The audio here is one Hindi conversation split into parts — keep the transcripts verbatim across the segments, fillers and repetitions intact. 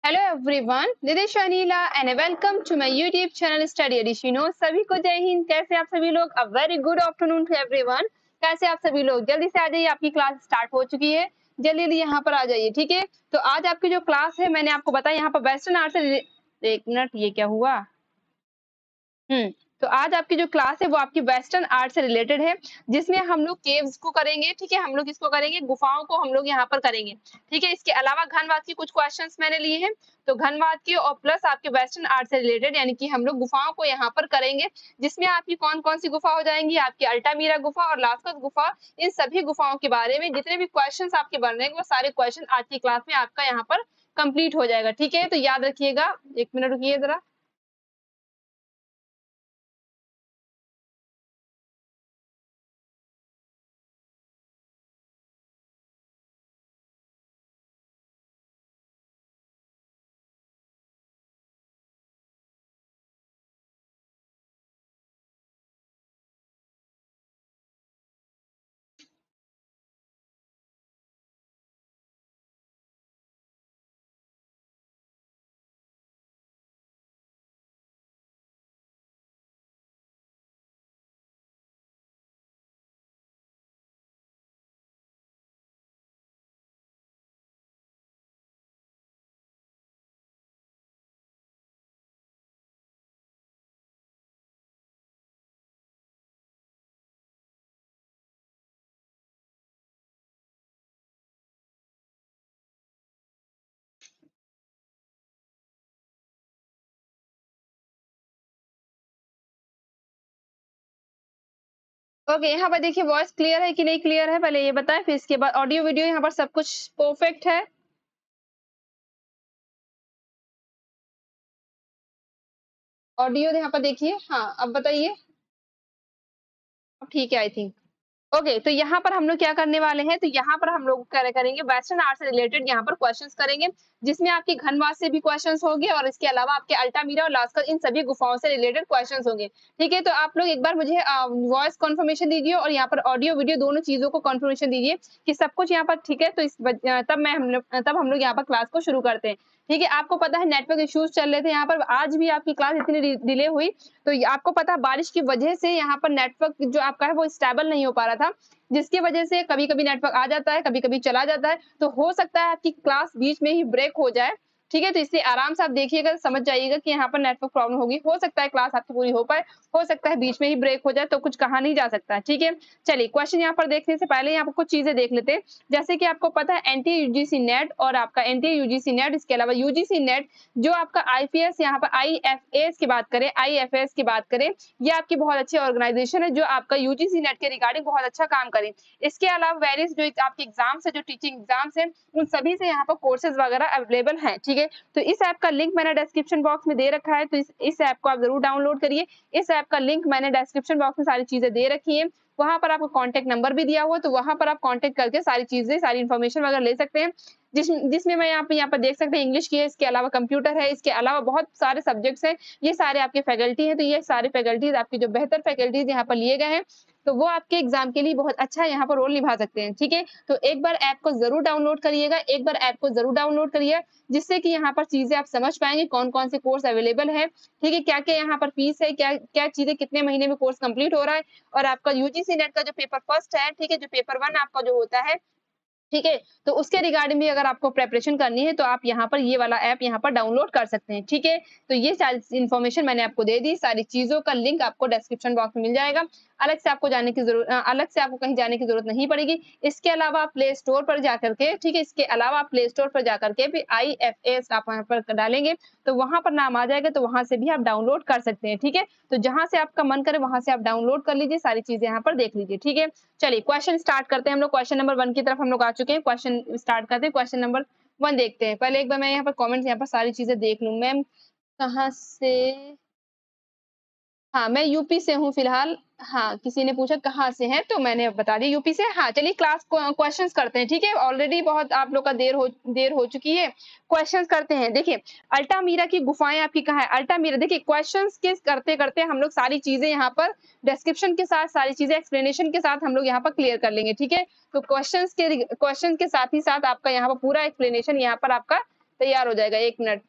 Hello everyone, this is Shanila and welcome to my YouTube channel study एडिशिनो। सभी को जय हिंद। कैसे आप सभी लोग? A very good afternoon to everyone. कैसे आप सभी लोग? जल्दी से आ जाइए, आपकी क्लास स्टार्ट हो चुकी है। जल्दी जल्दी यहाँ पर आ जाइए, ठीक है। तो आज आपकी जो क्लास है, मैंने आपको बताया यहाँ पर वेस्टर्न आर्ट से। एक मिनट, ये क्या हुआ? हम्म तो आज आपकी जो क्लास है वो आपकी वेस्टर्न आर्ट से रिलेटेड है, जिसमें हम लोग केव्स को करेंगे, ठीक है। हम लोग इसको करेंगे, गुफाओं को हम लोग यहाँ पर करेंगे, ठीक है। इसके अलावा घनवाद की कुछ क्वेश्चंस मैंने लिए हैं, तो घनवाद की और प्लस आपके वेस्टर्न आर्ट से रिलेटेड, यानी कि हम लोग गुफाओं को यहाँ पर करेंगे, जिसमें आपकी कौन कौन सी गुफा हो जाएंगी, आपकी अल्टामीरा गुफा और लास्कस गुफा। इन सभी गुफाओं के बारे में जितने भी क्वेश्चन आपके बन रहे हैं, वो सारे क्वेश्चन आज की क्लास में आपका यहाँ पर कंप्लीट हो जाएगा, ठीक है। तो याद रखिएगा। एक मिनट रुकिए जरा। ओके, यहाँ पर देखिए वॉइस क्लियर है कि नहीं क्लियर है, पहले ये बताएं, फिर इसके बाद ऑडियो वीडियो यहाँ पर सब कुछ परफेक्ट है। ऑडियो यहाँ पर देखिए, हाँ अब बताइए। अब ठीक है आई थिंक। ओके, तो यहाँ पर हम लोग क्या करने वाले हैं, तो यहाँ पर हम लोग क्या करेंगे, वेस्टर्न आर्ट से रिलेटेड यहाँ पर क्वेश्चंस करेंगे, जिसमें आपकी घनवाद से भी क्वेश्चंस होंगे और इसके अलावा आपके अल्टामीरा और लास्कस, इन सभी गुफाओं से रिलेटेड क्वेश्चंस होंगे, ठीक है। तो आप लोग एक बार मुझे वॉइस कंफर्मेशन दीजिए और यहाँ पर ऑडियो वीडियो दोनों चीजों को कंफर्मेशन दीजिए कि सब कुछ यहाँ पर ठीक है। तो इस वज- अ, तब मैं हम लोग तब हम लोग यहाँ पर क्लास को शुरू करते हैं, ठीक है। आपको पता है नेटवर्क इश्यूज चल रहे थे यहाँ पर, आज भी आपकी क्लास इतनी डिले हुई, तो ये आपको पता है बारिश की वजह से यहाँ पर नेटवर्क जो आपका है वो स्टेबल नहीं हो पा रहा था, जिसकी वजह से कभी-कभी नेटवर्क आ जाता है, कभी-कभी चला जाता है। तो हो सकता है आपकी क्लास बीच में ही ब्रेक हो जाए, ठीक है। तो इसलिए आराम से आप देखिएगा, समझ जाइएगा कि यहाँ पर नेटवर्क प्रॉब्लम होगी। हो सकता है क्लास आपकी पूरी हो पाए, हो सकता है बीच में ही ब्रेक हो जाए, तो कुछ कहा नहीं जा सकता, ठीक है। चलिए, क्वेश्चन यहाँ पर देखने से पहले यहाँ पर कुछ चीजें देख लेते हैं। जैसे कि आपको पता है एनटी यूजीसी नेट और आपका एनटी यूजीसी नेट, इसके अलावा यूजीसी नेट, जो आपका आईपीएस, यहाँ पर आईएफएस की बात करें, आईएफएस की बात करें, ये आपकी बहुत अच्छी ऑर्गेनाइजेशन है जो आपका यूजीसी नेट के रिगार्डिंग बहुत अच्छा काम करे। इसके अलावा वेरियस जो आपके एग्जाम्स है, जो टीचिंग एग्जाम्स है, उन सभी से यहाँ पर कोर्सेज वगैरह अवेलेबल हैं, ठीक है। तो इस ऐप का लिंक मैंने डिस्क्रिप्शन बॉक्स में दे रखा है, तो इस इस ऐप को आप जरूर डाउनलोड करिए। इस ऐप का लिंक मैंने डिस्क्रिप्शन बॉक्स में सारी चीजें दे रखी है, वहां पर आपको कॉन्टेक्ट नंबर भी दिया हुआ है, तो वहां पर आप कॉन्टेक्ट करके सारी चीजें, सारी इन्फॉर्मेशन वगैरह ले सकते हैं। जिस जिसमें मैं यहाँ पे यहाँ पर देख सकते हैं इंग्लिश की है, इसके अलावा कंप्यूटर है, इसके अलावा बहुत सारे सब्जेक्ट्स हैं। ये सारे आपके फैकल्टी हैं, तो ये सारे फैकल्टीज आपकी जो बेहतर फैकल्टीज यहाँ पर लिए गए हैं, तो वो आपके एग्जाम के लिए बहुत अच्छा यहाँ पर रोल निभा सकते हैं, ठीक है। तो एक बार ऐप को जरूर डाउनलोड करिएगा, एक बार ऐप को जरूर डाउनलोड करिए, जिससे कि यहाँ पर चीजें आप समझ पाएंगे, कौन कौन से कोर्स अवेलेबल है, ठीक है, क्या क्या यहाँ पर फीस है, क्या क्या चीजें, कितने महीने में कोर्स कंप्लीट हो रहा है। और आपका यूजीसी नेट का जो पेपर फर्स्ट है, ठीक है, जो पेपर वन आपका जो होता है, ठीक है, तो उसके रिगार्डिंग भी अगर आपको प्रिपरेशन करनी है, तो आप यहाँ पर ये वाला ऐप यहाँ पर डाउनलोड कर सकते हैं, ठीक है। तो ये सारी इन्फॉर्मेशन मैंने आपको दे दी, सारी चीज़ों का लिंक आपको डिस्क्रिप्शन बॉक्स में मिल जाएगा। अलग से आपको जाने की ज़रूरत अ, अलग से आपको कहीं जाने की ज़रूरत नहीं पड़ेगी। इसके अलावा आप प्ले स्टोर पर जाकर के, ठीक है, इसके अलावा आप प्ले स्टोर पर जाकर के भी आईएफएस आप वहाँ पर डालेंगे, तो वहाँ पर नाम आ जाएगा, तो वहाँ से भी आप डाउनलोड कर सकते हैं, ठीक है। तो जहाँ से आपका मन करे वहाँ से आप डाउनलोड कर लीजिए, सारी चीज़ें यहाँ पर देख लीजिए, ठीक है। चलिए क्वेश्चन स्टार्ट करते हैं। हम लोग क्वेश्चन नंबर वन की तरफ हम लोग आ चुके हैं। क्वेश्चन स्टार्ट करते हैं, क्वेश्चन नंबर वन देखते हैं। पहले एक बार मैं यहाँ पर कमेंट्स, यहाँ पर सारी चीजें देख लूं। मैम कहाँ से? हाँ, मैं यूपी से हूँ फिलहाल। हाँ, किसी ने पूछा कहाँ से हैं, तो मैंने बता दिया यूपी से। हाँ, चलिए क्लास क्वेश्चंस करते हैं, ठीक है। ऑलरेडी बहुत आप लोग का देर हो देर हो चुकी है। क्वेश्चंस करते हैं। देखिए, अल्टामीरा की गुफाएं आपकी कहाँ है? अल्टामीरा, देखिए क्वेश्चंस के करते करते हम लोग सारी चीजें यहाँ पर डिस्क्रिप्शन के साथ, सारी चीजें एक्सप्लेनेशन के साथ हम लोग यहाँ पर क्लियर कर लेंगे, ठीक है। तो क्वेश्चंस के क्वेश्चन के साथ ही साथ आपका यहाँ पर पूरा एक्सप्लेनेशन यहाँ पर आपका तैयार हो जाएगा, एक मिनट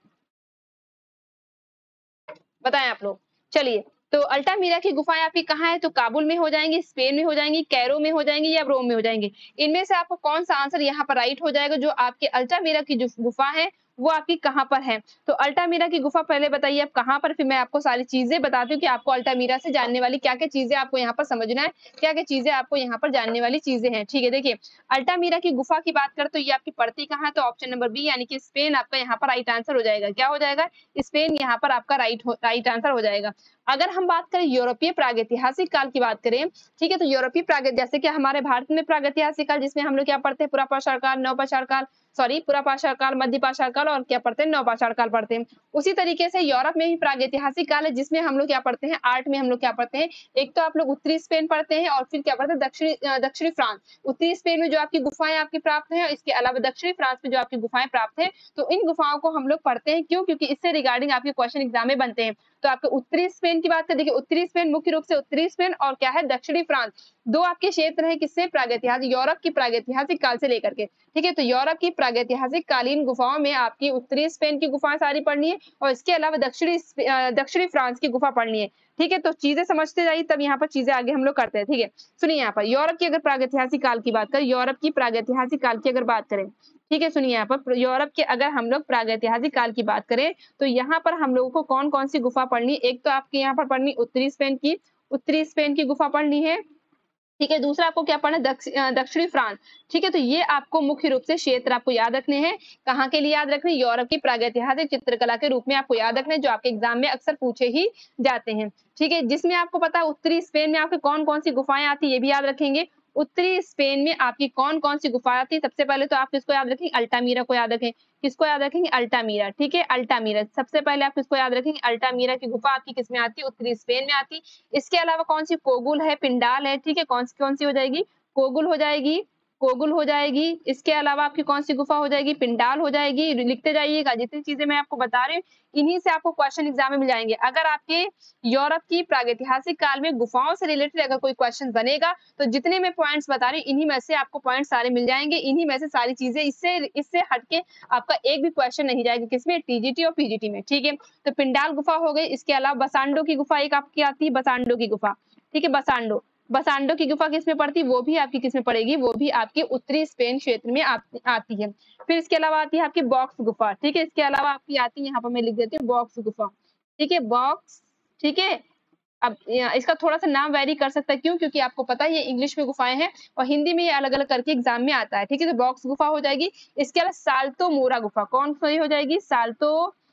बताएं आप लोग। चलिए, तो अल्टामीरा की गुफाएं आपकी कहाँ है? तो काबुल में हो जाएंगी, स्पेन में हो जाएंगी, कैरो में हो जाएंगी या रोम में हो जाएंगी। इनमें से आपको कौन सा आंसर यहाँ पर राइट हो जाएगा? जो आपके अल्टामीरा की जो गुफा है वो आपकी कहाँ पर है? तो अल्टामीरा की गुफा पहले बताइए आप कहाँ पर, फिर मैं आपको सारी चीजें बताती हूँ कि आपको अल्टामीरा से जानने वाली क्या क्या चीजें आपको यहाँ पर समझना है, क्या क्या चीजें आपको यहाँ पर जानने वाली चीजें हैं। ठीक है, देखिए अल्टामीरा की गुफा की बात करें तो ये आपकी पड़ती कहाँ है? तो ऑप्शन नंबर बी यानी कि स्पेन आपका यहाँ पर राइट आंसर हो जाएगा। क्या हो जाएगा? स्पेन यहाँ पर आपका राइट राइट आंसर हो जाएगा। अगर हम बात करें यूरोपीय प्रागैतिहासिक काल की बात करें, ठीक है, तो यूरोपीय प्रागैत जैसे कि हमारे भारत में प्रागैतिहासिक काल जिसमें हम लोग क्या पढ़ते हैं? पुरापाषाण काल, नवपाषाण काल, सॉरी पुरापाषाण काल, मध्यपाषाण काल और क्या पढ़ते हैं? नवपाषाण काल पढ़ते हैं। उसी तरीके से यूरोप में भी प्रागैतिहासिक काल है जिसमें हम लोग क्या पढ़ते हैं? आर्ट में हम लोग क्या पढ़ते हैं? एक तो आप लोग उत्तरी स्पेन पढ़ते हैं और फिर क्या पढ़ते हैं? दक्षिणी दक्षिणी फ्रांस। उत्तरी स्पेन में जो आपकी गुफाएं आपकी प्राप्त है, इसके अलावा दक्षिणी फ्रांस में जो आपकी गुफाएं प्राप्त है, तो इन गुफाओं को हम लोग पढ़ते हैं। क्यों? क्योंकि इससे रिगार्डिंग आपके क्वेश्चन एग्जाम में बनते हैं। तो आपके उत्तरी स्पेन की बात करें, देखिए उत्तरी स्पेन मुख्य रूप से उत्तरी स्पेन और क्या है? दक्षिणी फ्रांस, दो आपके क्षेत्र है किससे? प्रागैतिहासिक, यूरोप की प्रागैतिहासिक काल से लेकर के। ठीक है, तो यूरोप की प्रागैतिहासिक कालीन गुफाओं में आपकी उत्तरी स्पेन की गुफाएं सारी पढ़नी है और इसके अलावा दक्षिणी दक्षिणी फ्रांस की गुफा पढ़नी है। ठीक है, तो चीजें समझते जाइए तब यहाँ पर चीजें आगे हम लोग करते हैं। ठीक है, सुनिए यहाँ पर यूरोप की अगर प्रागैतिहासिक काल की बात करें, यूरोप की प्रागैतिहासिक काल की अगर बात करें, ठीक है, सुनिए यहाँ पर यूरोप के अगर हम लोग प्रागैतिहासिक काल की बात करें तो यहाँ पर हम लोगों को कौन कौन सी गुफा पढ़नी है? एक तो आपके यहाँ पर पढ़नी उत्तरी स्पेन की, उत्तरी स्पेन की गुफा पढ़नी है। ठीक है, दूसरा आपको क्या पढ़ना है? दक्ष, दक्षिणी फ्रांस। ठीक है, तो ये आपको मुख्य रूप से क्षेत्र आपको याद रखने हैं। कहाँ के लिए याद रखने? यूरोप की प्रागैतिहासिक चित्रकला के रूप में आपको याद रखने, जो आपके एग्जाम में अक्सर पूछे ही जाते हैं। ठीक है, जिसमें आपको पता है उत्तरी स्पेन में आपके कौन कौन सी गुफाएं आती है ये भी याद रखेंगे। उत्तरी स्पेन में आपकी कौन कौन सी गुफा आती है? सबसे पहले तो आप किसको याद रखेंगे? अल्टामीरा को याद रखें। किसको याद रखेंगे? अल्टामीरा। ठीक है, अल्टामीरा सबसे पहले आप किसको याद रखेंगे? अल्टामीरा की गुफा आपकी किसमें आती है? उत्तरी स्पेन में आती। इसके अलावा कौन सी? कोगुल है, पिंडाल है। ठीक है, कौन सी कौन सी हो जाएगी? कोगुल हो जाएगी, कोगुल हो जाएगी। इसके अलावा आपकी कौन सी गुफा हो जाएगी? पिंडाल हो जाएगी। लिखते जाइएगा, जितनी चीजें मैं आपको बता रही हूँ इन्हीं से आपको क्वेश्चन एग्जाम में मिल जाएंगे। अगर आपके यूरोप की प्रागैतिहासिक काल में गुफाओं से रिलेटेड अगर कोई क्वेश्चन बनेगा तो जितने मैं पॉइंट्स बता रही हूँ इन्हीं में से आपको पॉइंट सारे मिल जाएंगे। इन्हीं में से सारी चीजें, इससे इससे हटके आपका एक भी क्वेश्चन नहीं जाएगा किसमें? टीजीटी और पीजीटी में। ठीक है, तो पिंडाल गुफा हो गई। इसके अलावा बसांडो की गुफा एक आपकी आती है, बसांडो की गुफा। ठीक है, बसांडो, बसांडो की गुफा किसमें पड़ती है? वो भी आपकी किसमें पड़ेगी? वो भी आपकी उत्तरी स्पेन क्षेत्र में आती, आती है। फिर इसके अलावा आती है आपकी बॉक्स गुफा। ठीक है, इसके अलावा आपकी आती है, यहाँ पर मैं लिख देती हूँ बॉक्स गुफा। ठीक है, बॉक्स। ठीक है, अब इसका थोड़ा सा नाम वेरी कर सकता है, क्यों? क्योंकि आपको पता है ये इंग्लिश में गुफाएं हैं और हिंदी में ये अलग अलग करके एग्जाम में आता है। ठीक है, तो बॉक्स गुफा हो जाएगी। इसके अलावा साल्तो मोरा गुफा कौन सी हो जाएगी? साल्तो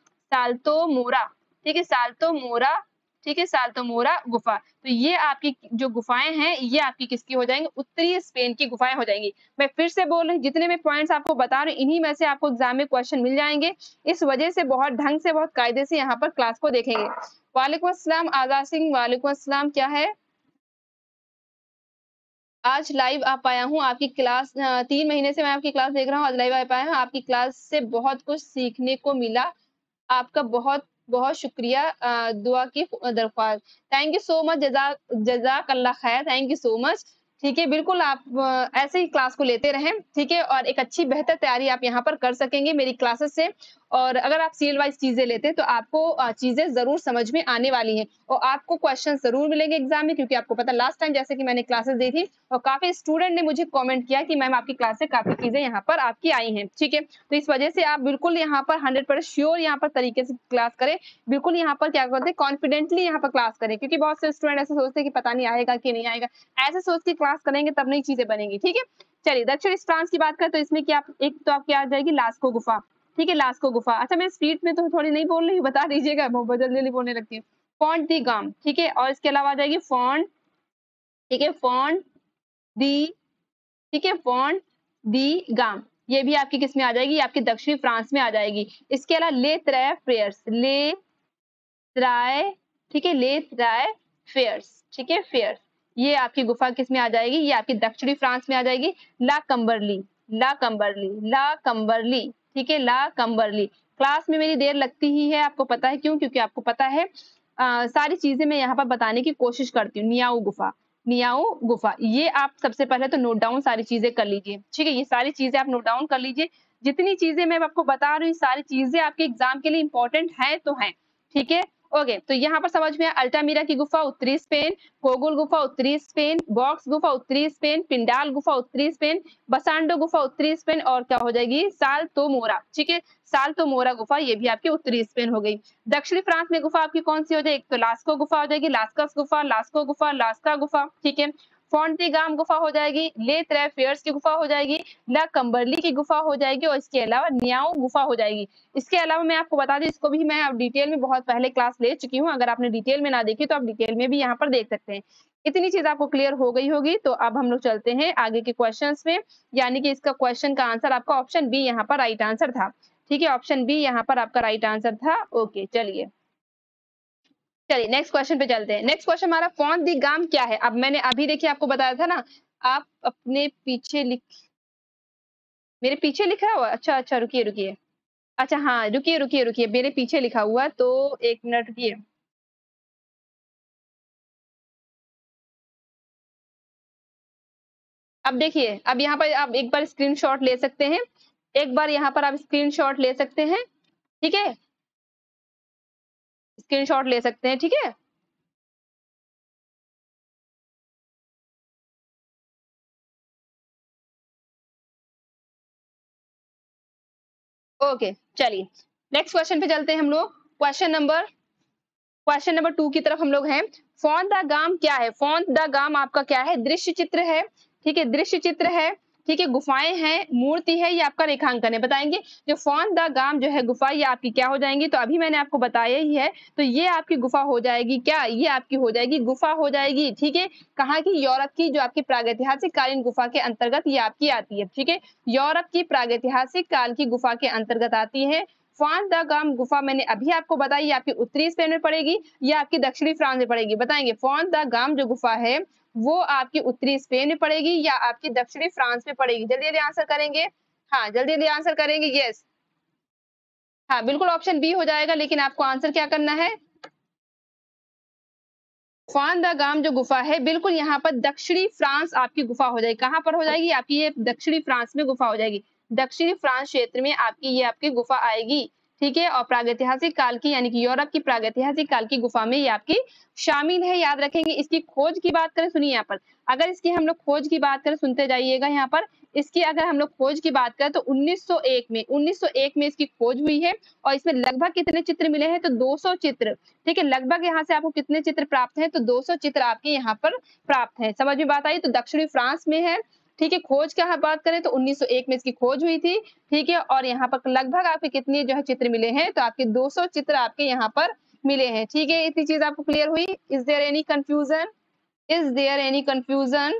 साल्तो मोरा। ठीक है, साल्तो मोरा। ठीक है, साल्तो मोरा गुफा। तो ये आपकी जो गुफाएं हैं ये आपकी किसकी हो जाएंगी? उत्तरी स्पेन की गुफाएं हो जाएंगी। मैं फिर से बोल रही हूँ, जितने मैं पॉइंट्स आपको बता रही हूँ इन्हीं में से आपको एग्जाम में क्वेश्चन मिल जाएंगे। इस वजह से बहुत ढंग से, बहुत कायदे से यहाँ पर क्लास को देखेंगे। वालेकुम अस्सलाम आजाद सिंह, वालेकुम अस्सलाम। क्या है? आज लाइव आ पाया हूँ आपकी क्लास, तीन महीने से मैं आपकी क्लास देख रहा हूँ, आज लाइव आ पाया हूँ। आपकी क्लास से बहुत कुछ सीखने को मिला। आपका बहुत बहुत शुक्रिया। अ, दुआ की दरख्वास्त। Thank you so much. जजा जजाक अल्लाह खैर। Thank you so much. ठीक है, बिल्कुल आप अ, ऐसे ही क्लास को लेते रहें। ठीक है, और एक अच्छी बेहतर तैयारी आप यहाँ पर कर सकेंगे मेरी क्लासेस से। और अगर आप सीरियल वाइज चीजें लेते हैं तो आपको अ, चीजें जरूर समझ में आने वाली हैं और आपको क्वेश्चन जरूर मिलेंगे एग्जाम में, क्योंकि आपको पता लास्ट टाइम जैसे कि मैंने क्लासेस दी थी और काफी स्टूडेंट ने मुझे कमेंट किया कि मैम आपकी क्लास से काफी चीजें यहाँ पर आपकी आई हैं। ठीक है, तो इस वजह से आप बिल्कुल यहाँ पर हंड्रेड परसेंट श्योर यहाँ पर तरीके से क्लास करें। बिल्कुल यहाँ पर क्या करते हैं, कॉन्फिडेंटली यहाँ पर क्लास करें, क्योंकि बहुत से स्टूडेंट ऐसे सोचते हैं कि पता नहीं आएगा कि नहीं आएगा। ऐसे सोच के क्लास करेंगे तब नई चीजें बनेंगी। ठीक है, चलिए दक्षिण फ्रांस की बात करें तो इसमें क्या एक तो आपकी आ जाएगी लास्को गुफा। ठीक है, लास्को गुफा। अच्छा, मैं स्पीड में तो थोड़ी नहीं बोल रही हूँ, बता दीजिएगा, बहुत जल्दी जल्दी बोलने लगती है। फॉन्ट दी गाम। ठीक है, और इसके अलावा आ जाएगी फॉन्ट। ठीक है, फॉन्ट दी। ठीक है, फॉन्ट दी गाम, ये भी आपकी किस में आ जाएगी? आपकी दक्षिणी फ्रांस में आ जाएगी। इसके अलावा ले त्राय फेयर्स, ले त्राय। ठीक है, ले त्राय फेयर्स। ठीक है, फेयर्स, ये आपकी गुफा किस में आ जाएगी? ये आपकी दक्षिणी फ्रांस में आ जाएगी। ला कंबरली, ला कंबरली, ला कंबरली। ठीक है, ला कंबरली। क्लास में मेरी देर लगती ही है, आपको पता है क्यों? क्योंकि आपको पता है आ, सारी चीजें मैं यहाँ पर बताने की कोशिश करती हूँ। नियाऊ गुफा, नियाऊ गुफा, ये आप सबसे पहले तो नोट डाउन सारी चीजें कर लीजिए। ठीक है, ये सारी चीजें आप नोट डाउन कर लीजिए। जितनी चीजें मैं आपको बता रही हूँ सारी चीजें आपके एग्जाम के लिए इंपॉर्टेंट है तो है, ठीक है। ओके, तो यहाँ पर समझ में अल्टामीरा की गुफा उत्तरी स्पेन, कोगुल गुफा उत्तरी स्पेन, बॉक्स गुफा उत्तरी स्पेन, पिंडाल गुफा उत्तरी स्पेन, बसांडो गुफा उत्तरी स्पेन और क्या हो जाएगी साल्तो मोरा, ठीक है। साल्तो मोरा गुफा ये भी आपकी उत्तरी स्पेन हो गई। दक्षिणी फ्रांस में गुफा आपकी कौन सी हो जाएगी, एक तो लास्को गुफा हो जाएगी, लास्कस गुफा, लास्को गुफा, लास्का गुफा, ठीक है। फोंटिगाम गुफा हो जाएगी, ले त्रेफेयर्स की गुफा हो जाएगी, ला कंबरली की गुफा हो जाएगी और इसके अलावा न्याओ गुफा हो जाएगी। इसके अलावा मैं आपको बता दूं, इसको भी मैं अब डिटेल में बहुत पहले क्लास ले चुकी हूँ, अगर आपने डिटेल में ना देखी तो आप डिटेल में भी यहाँ पर देख सकते हैं। इतनी चीज आपको क्लियर हो गई होगी, तो अब हम लोग चलते हैं आगे के क्वेश्चंस में, यानी कि इसका क्वेश्चन का आंसर आपका ऑप्शन बी यहाँ पर राइट आंसर था, ठीक है। ऑप्शन बी यहाँ पर आपका राइट आंसर था। ओके, चलिए चलिए नेक्स्ट क्वेश्चन पे चलते हैं। नेक्स्ट क्वेश्चन हमारा फोन दी गाम क्या है। अब मैंने अभी देखिए आपको बताया था ना, आप अपने पीछे लिख, मेरे पीछे लिखा हुआ, अच्छा अच्छा रुकिए रुकिए, अच्छा हाँ रुकिए रुकिए रुकिए, मेरे पीछे लिखा हुआ, तो एक मिनट रुकिए। अब देखिए, अब यहाँ पर आप एक बार स्क्रीनशॉट ले सकते हैं, एक बार यहाँ पर आप स्क्रीनशॉट ले सकते हैं, ठीक है, स्क्रीनशॉट ले सकते हैं, ठीक है। ओके, चलिए नेक्स्ट क्वेश्चन पे चलते हैं हम लोग। Question number question number two की तरफ हम लोग हैं। फोन द गाम क्या है, फोन द गाम आपका क्या है, दृश्य चित्र है, ठीक है, दृश्य चित्र है, ठीक है, गुफाएं हैं, मूर्ति है, ये आपका रेखांकन है, बताएंगे। जो फोन द गाम जो है गुफा, ये आपकी क्या हो जाएंगी, तो अभी मैंने आपको बताया ही है, तो ये आपकी गुफा हो जाएगी, क्या ये आपकी हो जाएगी गुफा हो जाएगी, ठीक है। कहाँ की, यूरोप की, जो आपकी प्रागैतिहासिक कालीन गुफा के अंतर्गत ये आपकी आती है, ठीक है। यूरोप की प्रागैतिहासिक काल की गुफा के अंतर्गत आती है। फान द गाम गुफा मैंने अभी आपको बताई, आपकी उत्तरी स्पेन में पड़ेगी या आपकी दक्षिणी फ्रांस में पड़ेगी, बताएंगे। फान द गाम जो गुफा है वो आपकी उत्तरी स्पेन में पड़ेगी या आपकी दक्षिणी फ्रांस में पड़ेगी, जल्दी जल्दी आंसर करेंगे, हाँ जल्दी जल्दी आंसर करेंगे, यस हाँ बिल्कुल ऑप्शन बी हो जाएगा, लेकिन आपको आंसर क्या करना है, फान द गाम जो गुफा है बिल्कुल यहाँ पर दक्षिणी फ्रांस आपकी गुफा हो जाएगी, कहाँ पर हो जाएगी आपकी, ये दक्षिणी फ्रांस में गुफा हो जाएगी, दक्षिणी फ्रांस क्षेत्र में आपकी ये आपकी गुफा आएगी, ठीक है। और प्रागैतिहासिक काल की यानी कि यूरोप की प्रागैतिहासिक काल की गुफा में ये आपकी शामिल है, याद रखेंगे। इसकी खोज की बात करें, सुनिए यहाँ पर, अगर इसकी हम लोग खोज की बात करें, सुनते जाइएगा यहाँ पर, इसकी अगर हम लोग खोज की बात करें तो उन्नीस सौ एक में उन्नीस सौ एक में इसकी खोज हुई है और इसमें लगभग कितने चित्र मिले हैं, तो दो सौ चित्र, ठीक है। लगभग यहाँ से आपको कितने चित्र प्राप्त हैं, तो दो सौ चित्र आपके यहाँ पर प्राप्त हैं, समझ में बात आई। तो दक्षिणी फ्रांस में है, ठीक है। खोज का बात करें तो उन्नीस सौ एक में इसकी खोज हुई थी, ठीक है। और यहाँ पर लगभग आपके कितने जो है चित्र मिले हैं, तो आपके दो सौ चित्र आपके यहाँ पर मिले हैं, ठीक है। इतनी चीज आपको क्लियर हुई, is there any confusion, is there any confusion.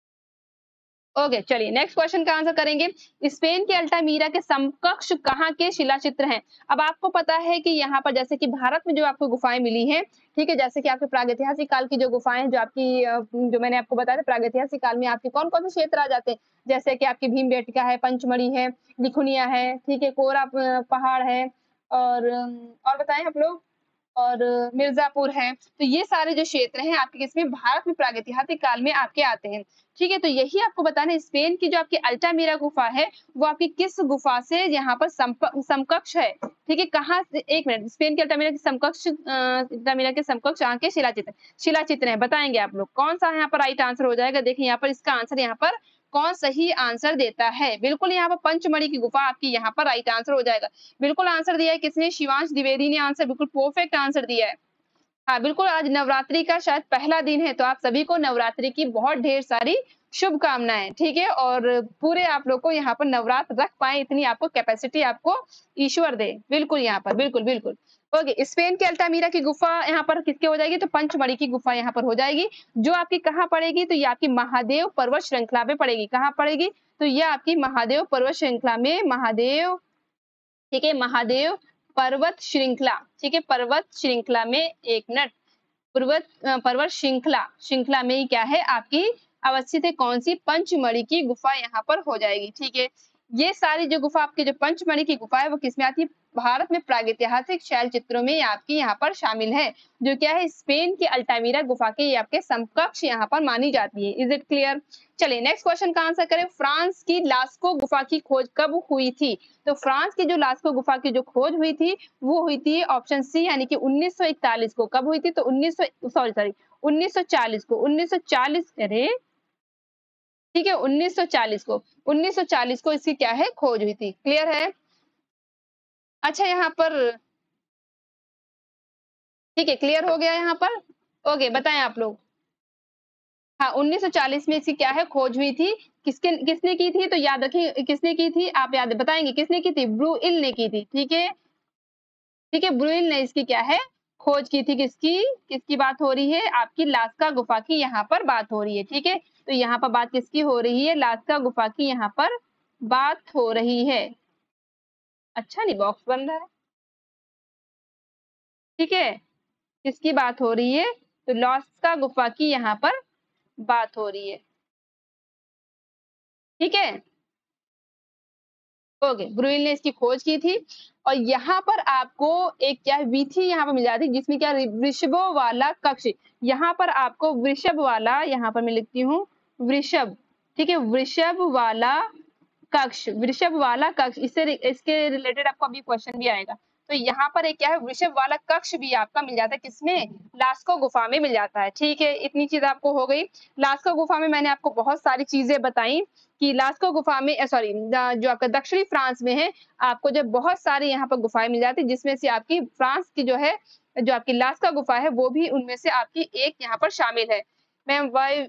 Okay, चलिए नेक्स्ट क्वेश्चन का आंसर करेंगे। स्पेन के अल्टामीरा के समकक्ष कहाँ के शिला चित्र हैं। अब आपको पता है कि यहाँ पर जैसे कि भारत में जो आपको गुफाएं मिली हैं, ठीक है, जैसे कि आपके प्रागैतिहासिक काल की जो गुफाएं जो आपकी जो मैंने आपको बताया था, प्रागैतिहासिक काल में आपके कौन कौन से क्षेत्र आ जाते हैं, जैसे कि आपकी भीमबेटका है, पंचमढ़ी है, लिखुनिया है, ठीक है, कोरा पहाड़ है, और और बताएं आप लोग, और मिर्जापुर है। तो ये सारे जो क्षेत्र हैं आपके किसमें, भारत में प्रागैतिहासिक काल में आपके आते हैं, ठीक है। तो यही आपको बताना है, स्पेन की जो आपकी अल्टामीरा गुफा है वो आपकी किस गुफा से यहाँ पर समकक्ष है, ठीक है। कहाँ से, एक मिनट, स्पेन के अल्टामीरा के समकक्ष, अल्टामीरा के समकक्ष यहाँ के शिलाचित्र शिलाचित्र है, बताएंगे आप लोग कौन सा यहाँ पर राइट आंसर हो जाएगा। देखिए यहाँ पर इसका आंसर यहाँ पर कौन सही आंसर देता है, बिल्कुल यहाँ पर पंचमढ़ी की गुफा आपकी यहाँ पर राइट आंसर हो जाएगा। बिल्कुल आंसर दिया है किसने, शिवांश द्विवेदी ने आंसर बिल्कुल परफेक्ट आंसर दिया है। हाँ बिल्कुल, आज नवरात्रि का शायद पहला दिन है, तो आप सभी को नवरात्रि की बहुत ढेर सारी शुभकामनाएं, ठीक है। और पूरे आप लोग को यहाँ पर नवरात्र रख पाए इतनी आपको कैपेसिटी आपको ईश्वर दे, बिल्कुल यहाँ पर, बिल्कुल बिल्कुल। ओके, स्पेन के अल्टामीरा की गुफा यहाँ पर किसके हो जाएगी, तो पंचमढ़ी की गुफा यहाँ पर हो जाएगी, जो आपकी कहाँ पड़ेगी, तो ये आपकी महादेव पर्वत श्रृंखला में पड़ेगी, कहाँ पड़ेगी, तो ये आपकी महादेव पर्वत श्रृंखला में, महादेव, ठीक है, महादेव पर्वत श्रृंखला, ठीक है, पर्वत श्रृंखला में, एक मिनट, पर्वत पर्वत श्रृंखला श्रृंखला में ही क्या है आपकी अवस्थित है, कौन सी, पंचमढ़ी की गुफा यहाँ पर हो जाएगी, ठीक है। ये सारी जो गुफा आपकी जो पंचमढ़ी की गुफा है वो किसमें आती है, भारत में प्रागैतिहासिक शैल चित्रों में आपकी यहाँ पर शामिल है, जो क्या है स्पेन की अल्टामीरा गुफा के ये आपके समकक्ष यहाँ पर मानी जाती है। Is it clear? चलिए नेक्स्ट क्वेश्चन का आंसर करें। फ्रांस की लास्को गुफा की खोज कब हुई थी? तो फ्रांस की जो लास्को गुफा की जो खोज हुई थी वो हुई थी ऑप्शन सी यानी कि उन्नीस सौ इकतालीस को। कब हुई थी? तो उन्नीस सौ सॉरी सॉरी उन्नीस सौ चालीस को। उन्नीस सौ चालीस अरे ठीक है उन्नीस सौ चालीस को उन्नीस सौ चालीस को इसकी क्या है खोज हुई थी। क्लियर है? अच्छा यहाँ पर ठीक है क्लियर हो गया यहाँ पर। ओके बताएं आप लोग। हाँ उन्नीस सौ चालीस में इसकी क्या है खोज हुई थी। किसके किसने की थी? तो याद रखिए किसने की थी, आप याद बताएंगे किसने की थी? ब्रुइल ने की थी। ठीक है ठीक है ब्रुइल ने इसकी क्या है खोज की थी। किसकी किसकी बात हो रही है? आपकी लास्का गुफा की यहाँ पर बात हो रही है। ठीक है तो यहाँ पर बात किसकी हो रही है? लास्का गुफा की यहाँ पर बात हो रही है। अच्छा नहीं बॉक्स बन रहा है। ठीक है किसकी बात हो रही है? तो लास्का गुफा की यहाँ पर बात हो रही है। ठीक है ओके ब्रुइल ने इसकी खोज की थी और यहाँ पर आपको एक क्या विधि यहाँ पर मिल जाती है जिसमें क्या वृषभों वाला कक्ष। यहाँ पर आपको वृषभ वाला यहाँ पर मैं लिखती हूँ वृषभ। ठीक है वृषभ वाला कक्ष वृषभ वाला कक्ष इससे इसके रिलेटेड आपको अभी क्वेश्चन भी आएगा। तो यहाँ पर एक क्या है वृषभ वाला कक्ष भी आपका मिल जाता है। किसमें? लास्को गुफा में मिल जाता है। ठीक है इतनी चीज आपको हो गई। लास्को गुफा में मैंने आपको बहुत सारी चीजें बताई कि लास्को गुफा में सॉरी जो आपका दक्षिणी फ्रांस में है आपको जब बहुत सारी यहाँ पर गुफाएं मिल जाती है जिसमें से आपकी फ्रांस की जो है जो आपकी लास्का गुफा है वो भी उनमें से आपकी एक यहाँ पर शामिल है। मैम वाई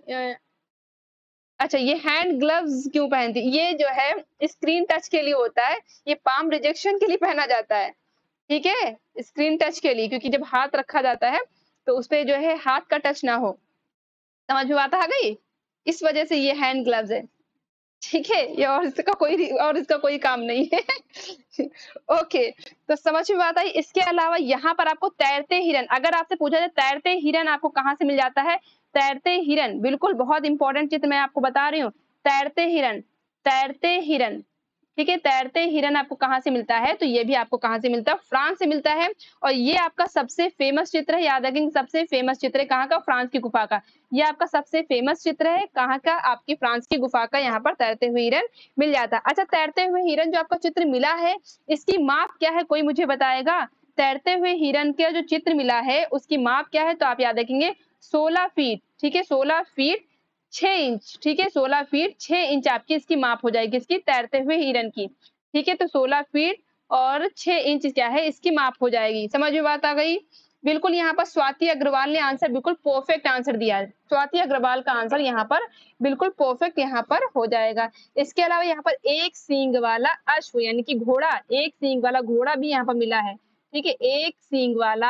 अच्छा ये हैंड ग्लव्स क्यों पहनती? ये जो है स्क्रीन टच के लिए होता है। ये पाम रिजेक्शन के लिए पहना जाता है। ठीक है स्क्रीन टच के लिए क्योंकि जब हाथ रखा जाता है तो उस पे जो है हाथ का टच ना हो। समझ में बात आ गई? इस वजह से ये हैंड ग्लव्स है। ठीक है ये और इसका कोई और इसका कोई काम नहीं है। ओके तो समझ में बात आई। इसके अलावा यहाँ पर आपको तैरते हिरन अगर आपसे पूछा जाए तैरते हिरन आपको कहाँ से मिल जाता है? तैरते हिरन बिल्कुल बहुत इंपॉर्टेंट चित्र मैं आपको बता रही हूँ। तैरते हिरन तैरते हिरन ठीक है तैरते हिरन आपको कहाँ से मिलता है? तो ये भी आपको कहाँ से मिलता है? फ्रांस से मिलता है। और ये आपका सबसे फेमस चित्र है। याद रखेंगे सबसे फेमस चित्र है कहाँ का? फ्रांस की गुफा का। ये आपका सबसे फेमस चित्र है कहाँ का? आपकी फ्रांस की गुफा का। यहाँ पर तैरते हुए हिरन मिल जाता है। अच्छा तैरते हुए हिरन जो आपका चित्र मिला है इसकी माप क्या है? कोई मुझे बताएगा? तैरते हुए हिरन का जो चित्र मिला है उसकी माप क्या है? तो आप याद रखेंगे सोलह फीट। ठीक है सोलह फीट छह इंच। ठीक है सोलह फीट छह इंच आपकी इसकी माप हो जाएगी इसकी तैरते हुए हिरन की। ठीक है तो सोलह फीट और छह इंच क्या है इसकी माप हो जाएगी। समझ में बात आ गई? बिल्कुल यहाँ पर स्वाति अग्रवाल ने आंसर बिल्कुल परफेक्ट आंसर दिया है। स्वाति अग्रवाल का आंसर यहाँ पर बिल्कुल परफेक्ट यहाँ पर हो जाएगा। इसके अलावा यहाँ पर एक सींग वाला अश्व यानी कि घोड़ा एक सींग वाला घोड़ा भी यहाँ पर मिला है। ठीक है एक सींग वाला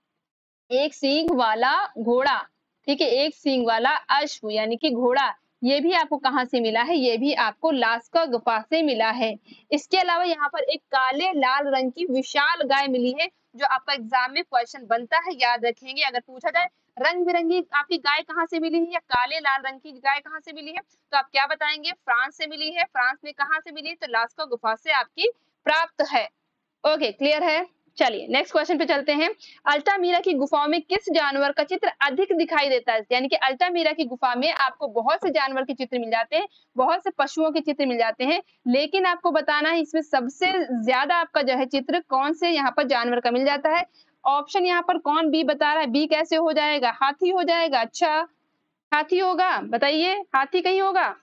एक सींग वाला घोड़ा। ठीक है एक सींग वाला अश्व यानी कि घोड़ा ये भी आपको कहाँ से मिला है? ये भी आपको लास्का गुफा से मिला है। इसके अलावा यहाँ पर एक काले लाल रंग की विशाल गाय मिली है जो आपका एग्जाम में क्वेश्चन बनता है। याद रखेंगे अगर पूछा जाए रंग बिरंगी आपकी गाय कहाँ से मिली है या काले लाल रंग की गाय कहाँ से मिली है तो आप क्या बताएंगे? फ्रांस से मिली है। फ्रांस में कहाँ से मिली? तो लास्का गुफा से आपकी प्राप्त है। ओके क्लियर है? चलिए नेक्स्ट क्वेश्चन पे चलते हैं। अल्टामीरा की गुफाओं में किस जानवर का चित्र अधिक दिखाई देता है? यानी कि अल्टामीरा की गुफा में आपको बहुत से जानवर के चित्र मिल जाते हैं बहुत से पशुओं के चित्र मिल जाते हैं लेकिन आपको बताना है इसमें सबसे ज्यादा आपका जो है चित्र कौन से यहाँ पर जानवर का मिल जाता है। ऑप्शन यहाँ पर कौन बी बता रहा है? बी कैसे हो जाएगा? हाथी हो जाएगा। अच्छा हाथी होगा बताइए हाथी कहीं होगा?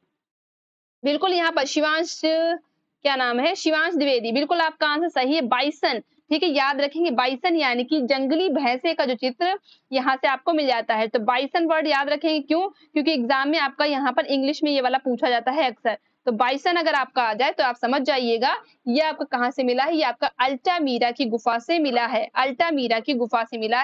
बिल्कुल यहाँ पर शिवांश क्या नाम है? शिवांश द्विवेदी बिल्कुल आपका आंसर सही है बाइसन। ठीक है याद रखेंगे बाइसन यानी कि जंगली भैंसे का जो चित्र यहाँ से आपको मिल जाता है। तो बाइसन वर्ड याद रखेंगे क्यों? क्योंकि एग्जाम में आपका यहाँ पर इंग्लिश में ये वाला पूछा जाता है अक्सर। तो बाइसन अगर आपका आ जाए तो आप समझ जाइएगा ये आपका कहाँ से मिला है? ये आपका अल्टामीरा की गुफा से मिला है। अल्टामीरा की गुफा से मिला है।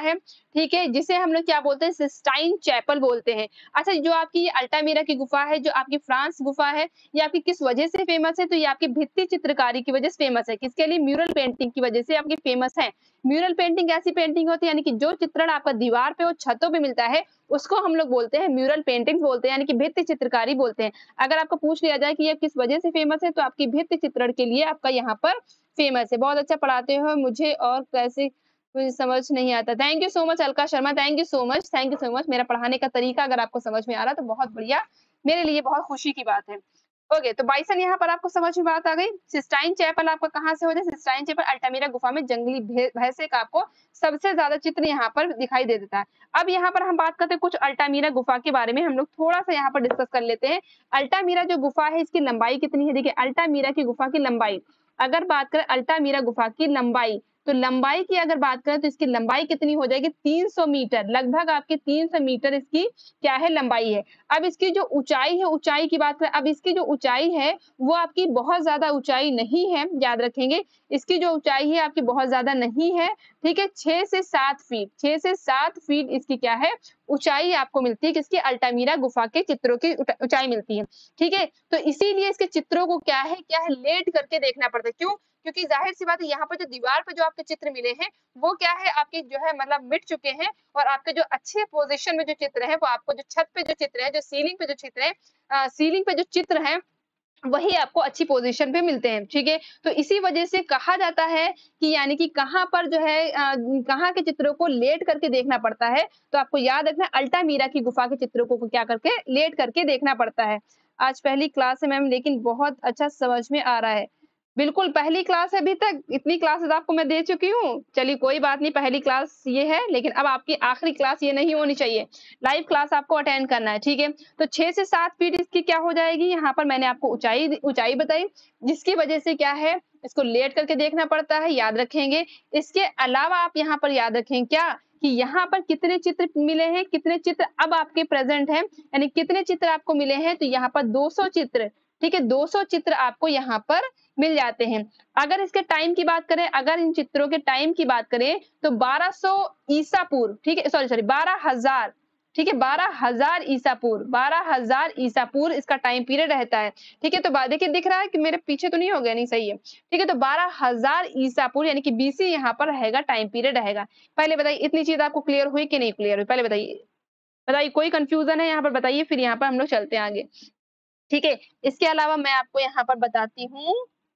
ठीक है, जिसे हम लोग क्या बोलते हैं, सिस्टाइन चैपल बोलते हैं। अच्छा, जो आपकी ये अल्टामिरा की गुफा है, जो आपकी फ्रांस गुफा है, ये आपकी किस वजह से फेमस है? तो ये आपकी भित्ति चित्रकारी की वजह से फेमस है। किसके लिए? म्यूरल पेंटिंग की वजह से आपकी फेमस है। म्यूरल पेंटिंग ऐसी पेंटिंग होती है, यानी कि जो चित्रण आपका दीवार पे और छतों पे मिलता है, उसको हम लोग बोलते हैं म्यूरल पेंटिंग्स बोलते हैं, यानी कि भित्ति चित्रकारी बोलते हैं। अगर आपको पूछ लिया जाए कि ये किस वजह से फेमस है, तो आपकी भित्ति चित्रण के लिए आपका यहाँ पर फेमस है। बहुत अच्छा पढ़ाते हो मुझे, और कैसे मुझे समझ नहीं आता। Thank you so much Alka Sharma, thank you so much, thank you so much. मेरा पढ़ाने का तरीका अगर आपको समझ में आ रहा है तो बहुत बढ़िया, मेरे लिए बहुत खुशी की बात है। ओके, तो बाइसन यहाँ पर आपको समझ में बात आ गई। सिस्टाइन चैपल आपका कहाँ से हो जाए? सिस्टाइन चैपल अल्टामिरा गुफा में जंगली भे- भैंसे का आपको सबसे ज्यादा चित्र यहाँ पर दिखाई दे देता है। अब यहाँ पर हम बात करते हैं कुछ अल्टामिरा गुफा के बारे में, हम लोग थोड़ा सा यहाँ पर डिस्कस कर लेते हैं। अल्टामिरा जो गुफा है, इसकी लंबाई कितनी है? देखिए, अल्टामिरा की गुफा की लंबाई, अगर बात करें अल्टामिरा गुफा की लंबाई, तो लंबाई की अगर बात करें तो इसकी लंबाई कितनी हो जाएगी? तीन सौ मीटर, लगभग आपकी तीन सौ मीटर इसकी क्या है? लंबाई है। अब इसकी जो ऊंचाई है, ऊंचाई की बात करें, अब इसकी जो ऊंचाई है वो आपकी बहुत ज्यादा ऊंचाई नहीं है, याद रखेंगे। इसकी जो ऊंचाई है आपकी बहुत ज्यादा नहीं है, ठीक है। छह से सात फीट, छह से सात फीट इसकी क्या है? ऊंचाई आपको मिलती है। किसकी? अल्टामिरा गुफा के चित्रों की ऊंचाई मिलती है, ठीक है। तो इसीलिए इसके चित्रों को क्या है क्या है लेट करके देखना पड़ता है। क्यों? क्योंकि जाहिर सी बात है, यहाँ पर जो दीवार पर जो आपके चित्र मिले हैं वो क्या है, आपके जो है मतलब मिट चुके हैं, और आपके जो अच्छे पोजीशन में जो चित्र है वो आपको जो छत पे जो चित्र है, जो सीलिंग पे जो चित्र है, सीलिंग पे जो चित्र है, वही आपको अच्छी पोजीशन पे मिलते हैं, ठीक है। तो इसी वजह से कहा जाता है कि यानी कि कहाँ पर जो है अ, कहाँ के चित्रों को लेट करके देखना पड़ता है, तो आपको याद रखना अल्टामिरा की गुफा के चित्रों को क्या करके लेट करके देखना पड़ता है। आज पहली क्लास है मैम, लेकिन बहुत अच्छा समझ में आ रहा है। बिल्कुल पहली क्लास है, अभी तक इतनी क्लासेस आपको मैं दे चुकी हूँ। चलिए कोई बात नहीं, पहली क्लास ये है, लेकिन अब आपकी आखिरी क्लास ये नहीं होनी चाहिए। लाइव क्लास आपको अटेंड करना है, ठीक है। तो छह से सात फीट इसकी क्या हो जाएगी? यहाँ पर मैंने आपको ऊंचाई ऊंचाई बताई, जिसकी वजह से क्या है, इसको लेट करके देखना पड़ता है, याद रखेंगे। इसके अलावा आप यहाँ पर याद रखें क्या, कि यहाँ पर कितने चित्र मिले हैं, कितने चित्र अब आपके प्रेजेंट हैं, यानी कितने चित्र आपको मिले हैं? तो यहाँ पर दो सौ चित्र, ठीक है, दो सौ चित्र आपको यहाँ पर मिल जाते हैं। अगर इसके टाइम की बात करें, अगर इन चित्रों के टाइम की बात करें, तो बारह सौ ईसा पूर्व, ठीक है, सॉरी सॉरी बारह हजार, ठीक है, बारह हजार ईसा पूर्व, बारह हजार ईसा पूर्व इसका टाइम पीरियड रहता है, ठीक है। तो देखिए दिख रहा है कि मेरे पीछे तो नहीं हो गया? नहीं, सही है, ठीक है। तो बारह हजार ईसा पूर्व यानी कि बीसी यहाँ पर रहेगा, टाइम पीरियड रहेगा। पहले बताइए, इतनी चीज आपको क्लियर हुई कि नहीं क्लियर हुई? पहले बताइए, बताइए कोई कंफ्यूजन है यहाँ पर? बताइए, फिर यहाँ पर हम लोग चलते हैं आगे, ठीक है। इसके अलावा मैं आपको यहाँ पर बताती हूँ,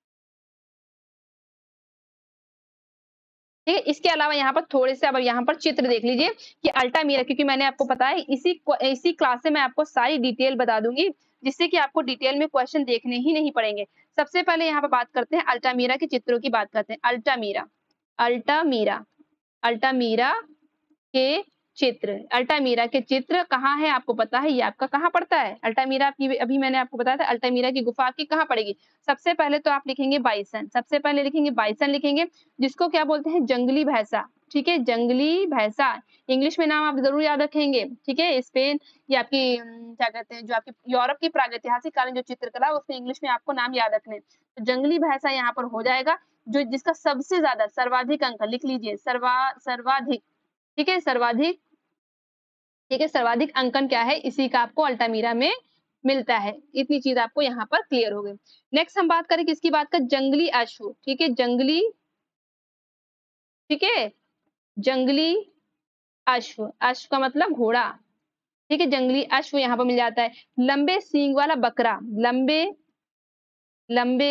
ठीक है। इसके अलावा यहाँ पर थोड़े से अब यहाँ पर चित्र देख लीजिए कि अल्टामिरा, क्योंकि मैंने आपको बताया इसी इसी क्लास से मैं आपको सारी डिटेल बता दूंगी, जिससे कि आपको डिटेल में क्वेश्चन देखने ही नहीं पड़ेंगे। सबसे पहले यहाँ पर बात करते हैं अल्टामिरा के चित्रों की, बात करते हैं अल्टामिरा, अल्टामिरा, अल्टामिरा के चित्र, अल्टामिरा के चित्र कहाँ है आपको पता है? ये आपका कहाँ पड़ता है अल्टामिरा की? अभी मैंने आपको बताया था अल्टामिरा की गुफा आपकी कहाँ पड़ेगी। सबसे पहले तो आप लिखेंगे बाइसन, सबसे पहले लिखेंगे बाइसन, लिखेंगे जिसको क्या बोलते हैं? जंगली भैंसा, ठीक है, जंगली भैंसा। इंग्लिश में नाम आप जरूर याद रखेंगे, ठीक है। स्पेन या आपकी अम, क्या कहते हैं, जो आपकी यूरोप की प्रागैतिहासिक कालीन जो चित्रकला, उसमें इंग्लिश में आपको नाम याद रखने। तो जंगली भैंसा यहाँ पर हो जाएगा, जो जिसका सबसे ज्यादा सर्वाधिक अंक, लिख लीजिए सर्वा सर्वाधिक, ठीक है, सर्वाधिक, ठीक है, सर्वाधिक अंकन क्या है? इसी का आपको अल्टामिरा में मिलता है। इतनी चीज आपको यहाँ पर क्लियर हो गई। नेक्स्ट हम बात करें किसकी बात कर? जंगली अश्व, ठीक है, जंगली, ठीक है, जंगली अश्व, अश्व का मतलब घोड़ा, ठीक है, जंगली अश्व यहाँ पर मिल जाता है। लंबे सींग वाला बकरा, लंबे, लंबे,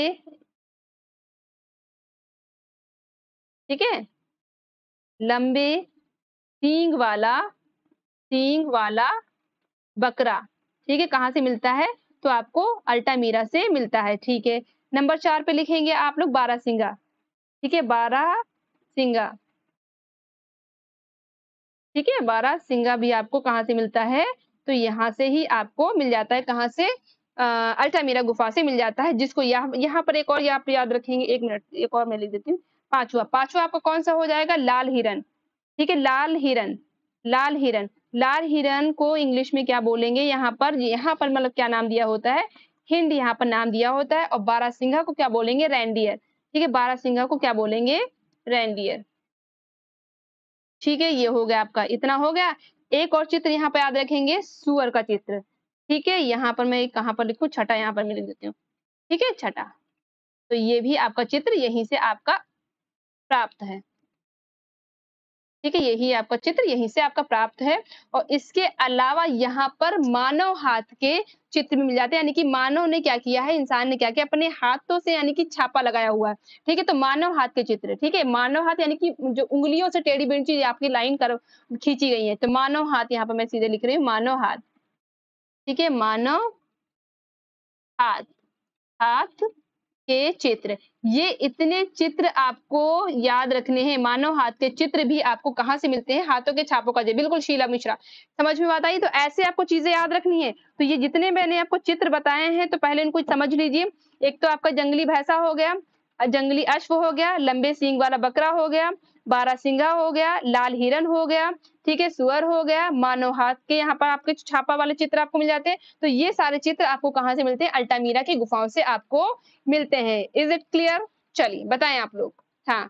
ठीक है, लंबे सींग वाला, सींग वाला बकरा, ठीक है, कहाँ से मिलता है? तो आपको अल्टामिरा से मिलता है, ठीक है। नंबर चार पे लिखेंगे आप लोग बारहसिंगा, ठीक है, बारहसिंगा, ठीक है, बारहसिंगा भी आपको कहाँ से मिलता है? तो यहाँ से ही आपको मिल जाता है, कहाँ से? अ, अल्टामिरा गुफा से मिल जाता है, जिसको यहाँ यहाँ पर एक और आप याद रखेंगे, एक मिनट, एक और मैं लिख देती हूँ। पांचवा, पांचवा आपका कौन सा हो जाएगा? लाल हिरन, ठीक है, लाल हिरन, लाल हिरन, लाल हिरन को इंग्लिश में क्या बोलेंगे? यहाँ पर, यहाँ पर मतलब क्या नाम दिया होता है? हिंड यहाँ पर नाम दिया होता है। और बारहसिंगा को क्या बोलेंगे? रैंडियर, ठीक है, बारहसिंगा को क्या बोलेंगे? रैंडियर, ठीक है, ये हो गया आपका, इतना हो गया। एक और चित्र यहाँ पे याद रखेंगे, सूअर का चित्र। ठीक है, यहाँ पर मैं कहाँ पर लिखूँ, छठा यहाँ पर मैं लिख देती हूँ। ठीक है, छठा। तो ये भी आपका चित्र यहीं से आपका प्राप्त है। ठीक है, यही आपका चित्र यहीं से आपका प्राप्त है। और इसके अलावा यहाँ पर मानव हाथ के चित्र भी मिल जाते हैं, यानी कि मानव ने क्या किया है, इंसान ने क्या किया, अपने हाथों से यानी कि छापा लगाया हुआ है। ठीक है, तो मानव हाथ के चित्र, ठीक है, मानव हाथ यानी कि जो उंगलियों से टेढ़ी बेढ़ी चीज आपकी लाइन कर खींची गई है, तो मानव हाथ यहाँ पर मैं सीधे लिख रही हूँ, मानव हाथ। ठीक है, मानव हाथ, हाथ के चित्र। ये इतने चित्र आपको याद रखने हैं। मानव हाथ के चित्र भी आपको कहाँ से मिलते हैं, हाथों के छापों का। बिल्कुल शीला मिश्रा, समझ में बात आई। तो ऐसे आपको चीजें याद रखनी है। तो ये जितने मैंने आपको चित्र बताए हैं, तो पहले इनको समझ लीजिए। एक तो आपका जंगली भैंसा हो गया, जंगली अश्व हो गया, लंबे सींग वाला बकरा हो गया, बारहसिंगा हो गया, लाल हिरन हो गया, ठीक है, सुअर हो गया, मानव हाथ के यहाँ पर आपके छापा वाले चित्र आपको मिल जाते हैं। तो ये सारे चित्र आपको कहाँ से मिलते हैं, अल्टामीरा की गुफाओं से आपको मिलते हैं। Is it clear? चलिए बताएं आप लोग। हाँ,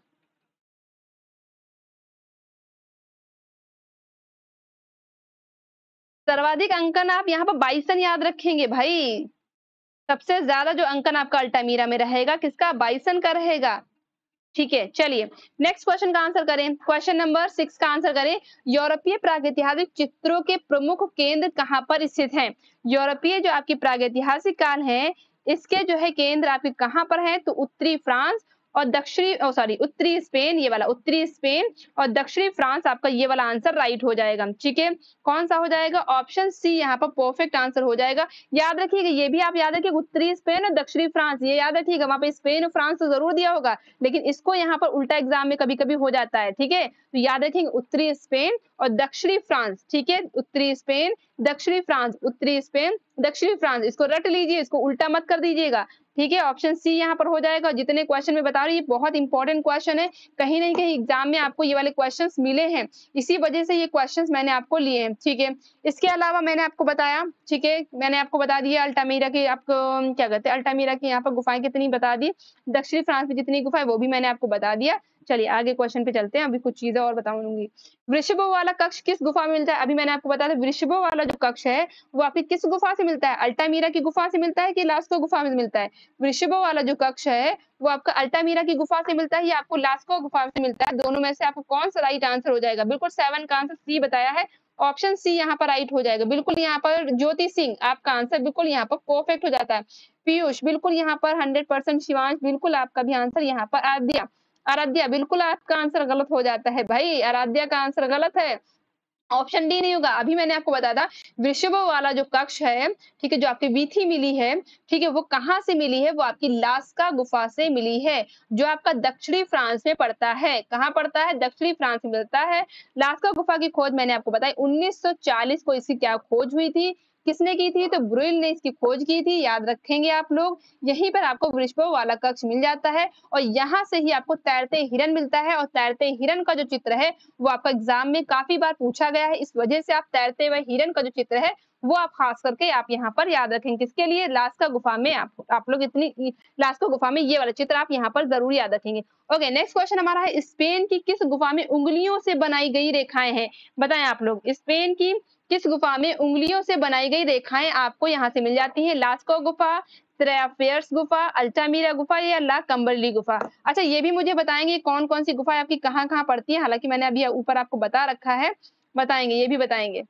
सर्वाधिक अंकन आप यहाँ पर बाइसन याद रखेंगे भाई। सबसे ज्यादा जो अंकन आपका अल्टामीरा में रहेगा किसका, बाइसन का रहेगा। ठीक है, चलिए नेक्स्ट क्वेश्चन का आंसर करें। क्वेश्चन नंबर सिक्स का आंसर करें। यूरोपीय प्रागैतिहासिक चित्रों के प्रमुख केंद्र कहाँ पर स्थित हैं? यूरोपीय जो आपकी प्रागैतिहासिक काल है, इसके जो है केंद्र आपके कहाँ पर है, तो उत्तरी फ्रांस और दक्षिणी ओ सॉरी उत्तरी स्पेन, ये वाला उत्तरी स्पेन और दक्षिणी फ्रांस, आपका ये वाला आंसर राइट हो जाएगा। ठीक है, कौन सा हो जाएगा, ऑप्शन सी यहाँ पर परफेक्ट आंसर हो जाएगा। याद रखिएगा, ये भी आप याद रखिए, उत्तरी स्पेन और दक्षिणी फ्रांस, ये याद रखिएगा। वहां पे स्पेन और फ्रांस तो जरूर दिया होगा, लेकिन इसको यहाँ पर उल्टा एग्जाम में कभी कभी हो जाता है। ठीक है, तो याद रखेंगे उत्तरी स्पेन और दक्षिणी फ्रांस। ठीक है, उत्तरी स्पेन, दक्षिणी फ्रांस, उत्तरी स्पेन, दक्षिणी फ्रांस, इसको रट लीजिए, इसको उल्टा मत कर दीजिएगा। ठीक है, ऑप्शन सी यहाँ पर हो जाएगा। जितने क्वेश्चन में बता रही, ये बहुत इंपॉर्टेंट क्वेश्चन है। कहीं ना कहीं एग्जाम में आपको ये वाले क्वेश्चन मिले हैं, इसी वजह से ये क्वेश्चन मैंने आपको लिए हैं। ठीक है, इसके अलावा मैंने आपको बताया, ठीक है, मैंने आपको बता दिया अल्टामीरा की, आपको क्या कहते हैं, अल्टामीरा की यहाँ पर गुफाएं कितनी बता दी, दक्षिणी फ्रांस में जितनी गुफाएं वो भी मैंने आपको बता दिया। चलिए आगे क्वेश्चन पे चलते हैं, अभी कुछ चीजें और बताऊंगी। वृषभों वाला कक्ष किस गुफा में मिलता है? अभी मैंने आपको बताया, वृषभों वाला जो कक्ष है वो आपकी किस गुफा से मिलता है, अल्टामीरा की गुफा से मिलता है कि लास्को गुफा में मिलता है? वृषभों वाला जो कक्ष है वो आपका अल्टामीरा की गुफा से मिलता है या आपको लास्को गुफा से मिलता है? दोनों में से आपको कौन सा राइट आंसर हो जाएगा? बिल्कुल सेवन का आंसर सी बताया है, ऑप्शन सी यहाँ पर राइट हो जाएगा। बिल्कुल यहाँ पर ज्योति सिंह, आपका आंसर बिल्कुल यहाँ पर परफेक्ट हो जाता है। पीयूष बिल्कुल यहाँ पर हंड्रेड परसेंट, शिवांश बिल्कुल आपका भी आंसर यहाँ पर, आराध्या, आराध्या बिल्कुल आपका आंसर गलत हो जाता है भाई, आराध्या का आंसर गलत है, ऑप्शन डी नहीं होगा। अभी मैंने आपको बताया था, वृषभों वाला जो कक्ष है, ठीक है, जो आपकी वीथी मिली है, ठीक है, वो कहाँ से मिली है, वो आपकी लास्का गुफा से मिली है, जो आपका दक्षिणी फ्रांस में पड़ता है। कहाँ पड़ता है, दक्षिणी फ्रांस में मिलता है। लास्का गुफा की खोज मैंने आपको बताई उन्नीस सौ चालीस को इसकी क्या खोज हुई थी, किसने की थी, तो ब्रुइल ने इसकी खोज की थी, याद रखेंगे आप लोग। यहीं पर आपको वृषभों वाला कक्ष मिल जाता है और यहाँ से ही आपको तैरते हिरन मिलता है, और तैरते हिरन का जो चित्र है वो आपका एग्जाम में काफी बार पूछा गया है, इस वजह से आप तैरते हुए हिरन का जो चित्र है वो आप खास करके आप यहाँ पर याद रखेंगे। किसके लिए, लास्का गुफा में, आप आप लोग इतनी लास्का गुफा में ये वाला चित्र आप यहाँ पर जरूर याद रखेंगे। ओके, नेक्स्ट क्वेश्चन हमारा है, स्पेन की किस गुफा में उंगलियों से बनाई गई रेखाएं हैं? बताएं आप लोग, स्पेन की किस गुफा में उंगलियों से बनाई गई रेखाएं आपको यहाँ से मिल जाती है? लास्को गुफा, श्रेयाफेयर्स गुफा, अल्टामीरा गुफा या ला कंबरली गुफा? अच्छा, ये भी मुझे बताएंगे कौन कौन सी गुफा आपकी कहाँ कहाँ पड़ती है, हालांकि मैंने अभी ऊपर आपको बता रखा है, बताएंगे, ये भी बताएंगे।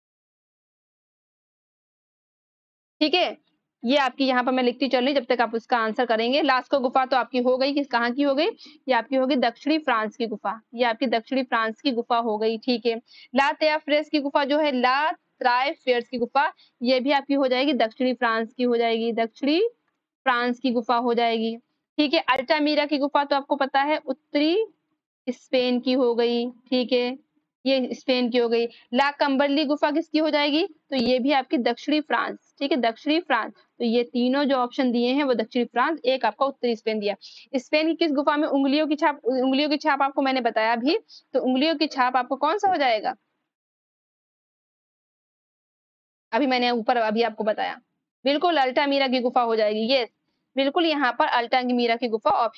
ठीक है, ये आपकी यहाँ पर मैं लिखती चल रही, जब तक आप उसका आंसर करेंगे। लास्को गुफा तो आपकी हो गई, किस कहाँ की हो गई, ये आपकी होगी दक्षिणी फ्रांस की गुफा, ये आपकी दक्षिणी फ्रांस की गुफा हो गई। ठीक है, ला तेयाफ्रेस की गुफा जो है, ला त्राइफेर्स की गुफा, ये भी आपकी हो जाएगी दक्षिणी फ्रांस की हो जाएगी, दक्षिणी फ्रांस की गुफा हो जाएगी। ठीक है, अल्टामीरा की गुफा तो आपको पता है उत्तरी स्पेन की हो गई। ठीक है, ये स्पेन की हो गई। ला कंबरली गुफा किसकी हो जाएगी, तो ये भी आपकी दक्षिणी फ्रांस। ठीक है, दक्षिणी फ्रांस, तो ये तीनों जो ऑप्शन दिए हैं वो दक्षिणी फ्रांस, एक आपका उत्तरी स्पेन दिया। स्पेन की किस गुफा में उंगलियों की छाप, उंगलियों की छाप आपको मैंने बताया भी, तो उंगलियों की छाप आपको कौन सा हो जाएगा, अभी मैंने ऊपर अभी आपको बताया, बिल्कुल अल्टामीरा की गुफा हो जाएगी। यस, बिल्कुल यहाँ पर अल्टामीरा की गुफा ऑप्शन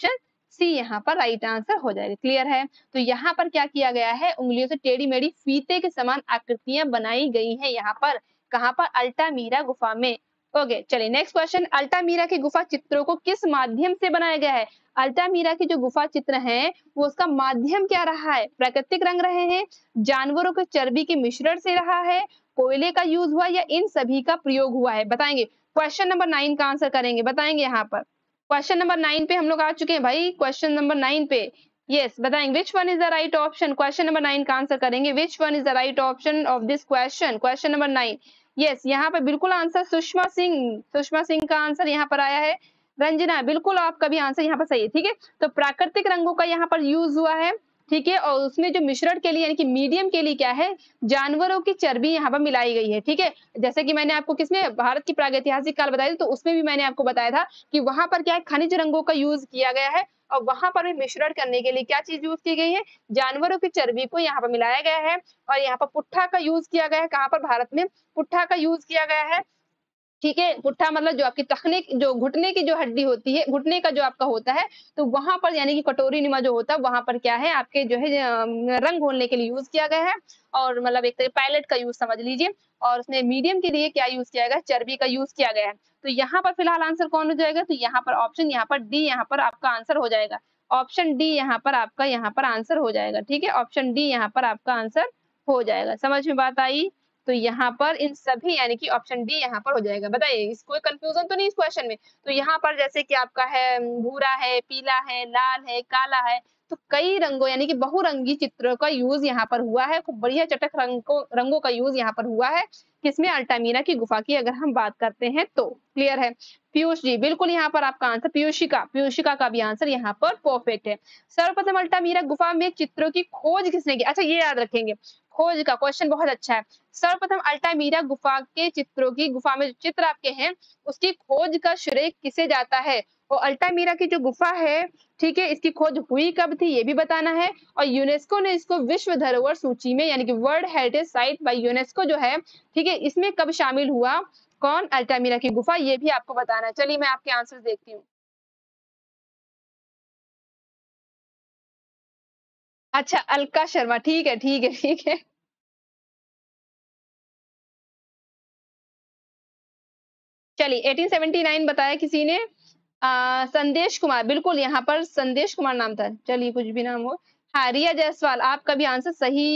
सी यहाँ पर राइट आंसर हो जाएगा। क्लियर है? तो यहाँ पर क्या किया गया है, उंगलियों से टेढ़ी मेढ़ी फीते के समान आकृतियां बनाई गई हैं यहाँ पर, कहाँ पर, अल्टामीरा गुफा में। ओके, चलिए नेक्स्ट क्वेश्चन, अल्टामीरा की गुफा चित्रों को किस माध्यम से बनाया गया है? अल्टामीरा की जो गुफा चित्र हैं वो उसका माध्यम क्या रहा है? प्राकृतिक रंग रहे हैं, जानवरों के चर्बी के मिश्रण से रहा है, कोयले का यूज हुआ, या इन सभी का प्रयोग हुआ है? बताएंगे। क्वेश्चन नंबर नाइन का आंसर करेंगे, बताएंगे यहाँ पर। क्वेश्चन नंबर नाइन पे हम लोग आ चुके हैं भाई, क्वेश्चन नंबर नाइन पे। यस, बताएंगे which one is the right option. Question number nine का आंसर करेंगे, which one is the right option of this question, question number nine. Yes, यहाँ पर बिल्कुल आंसर सुषमा सिंह, सुषमा सिंह का आंसर यहाँ पर आया है। रंजना, बिल्कुल आपका भी आंसर यहाँ पर सही है। ठीक है, तो प्राकृतिक रंगों का यहाँ पर यूज हुआ है। ठीक है, और उसमें जो मिश्रण के लिए यानी कि मीडियम के लिए क्या है, जानवरों की चर्बी यहाँ पर मिलाई गई है। ठीक है, जैसे कि मैंने आपको किसमें, भारत की प्रागैतिहासिक काल बताई थी, तो उसमें भी मैंने आपको बताया था कि वहां पर क्या है, खनिज रंगों का यूज किया गया है, और वहां पर भी मिश्रण करने के लिए क्या चीज यूज की गई है, जानवरों की चर्बी को यहाँ पर मिलाया गया है। और यहाँ पर पुट्ठा का यूज किया गया है, कहाँ पर, भारत में पुट्ठा का यूज किया गया है। ठीक है, पुट्ठा मतलब जो आपकी टखने जो घुटने की जो हड्डी होती है, घुटने का जो आपका होता है, तो वहां पर यानी कि कटोरी निमा जो होता है, वहां पर क्या है आपके जो है रंग घोलने के लिए यूज किया गया है, और मतलब एक तरह पैलेट का यूज समझ लीजिए। और उसमें मीडियम के लिए क्या यूज किया गया, चर्बी का यूज किया गया है। तो यहाँ पर फिलहाल आंसर कौन हो जाएगा, तो यहाँ पर ऑप्शन यहाँ पर डी यहाँ पर आपका आंसर हो जाएगा। ऑप्शन डी यहाँ पर आपका यहाँ पर आंसर हो जाएगा। ठीक है, ऑप्शन डी यहाँ पर आपका आंसर हो जाएगा। समझ में बात आई? तो यहाँ पर इन सभी यानी कि ऑप्शन डी यहाँ पर हो जाएगा। बताइए, इस कोई कंफ्यूजन तो नहीं इस क्वेश्चन में? तो यहाँ पर जैसे कि आपका है भूरा है, पीला है, लाल है, काला है, तो कई रंगों यानी कि बहुरंगी चित्रों का यूज यहाँ पर हुआ है। खूब बढ़िया चटक रंगों रंगों का यूज यहाँ पर हुआ है। किसमें? अल्टामीरा की गुफा की अगर हम बात करते हैं तो। क्लियर है? पीयूष जी, बिल्कुल यहाँ पर आपका आंसर, पीयूषिका पीयूषिका का भी आंसर यहाँ पर परफेक्ट है। सर्वप्रथम अल्टामीरा गुफा में चित्रों की खोज किसने की? अच्छा, ये याद रखेंगे, खोज का क्वेश्चन बहुत अच्छा है। सर्वप्रथम अल्टामीरा गुफा के चित्रों की, गुफा में जो चित्र आपके हैं उसकी खोज का श्रेय किसे जाता है? और अल्टामीरा की जो गुफा है, ठीक है, इसकी खोज हुई कब थी ये भी बताना है। और यूनेस्को ने इसको विश्व धरोहर सूची में यानी कि world heritage site by UNESCO जो है, ठीक है, इसमें कब शामिल हुआ? कौन? अल्टामीरा की गुफा, ये भी आपको बताना है। चलिए मैं आपके आंसर देखती हूँ। अच्छा, अलका शर्मा, ठीक है ठीक है ठीक है। चलिए अठारह सौ उन्यासी बताया किसी ने, आ, संदेश कुमार, बिल्कुल यहाँ पर संदेश कुमार नाम था। चलिए कुछ भी नाम हो। हाँ, रिया जायसवाल, आपका भी आंसर सही,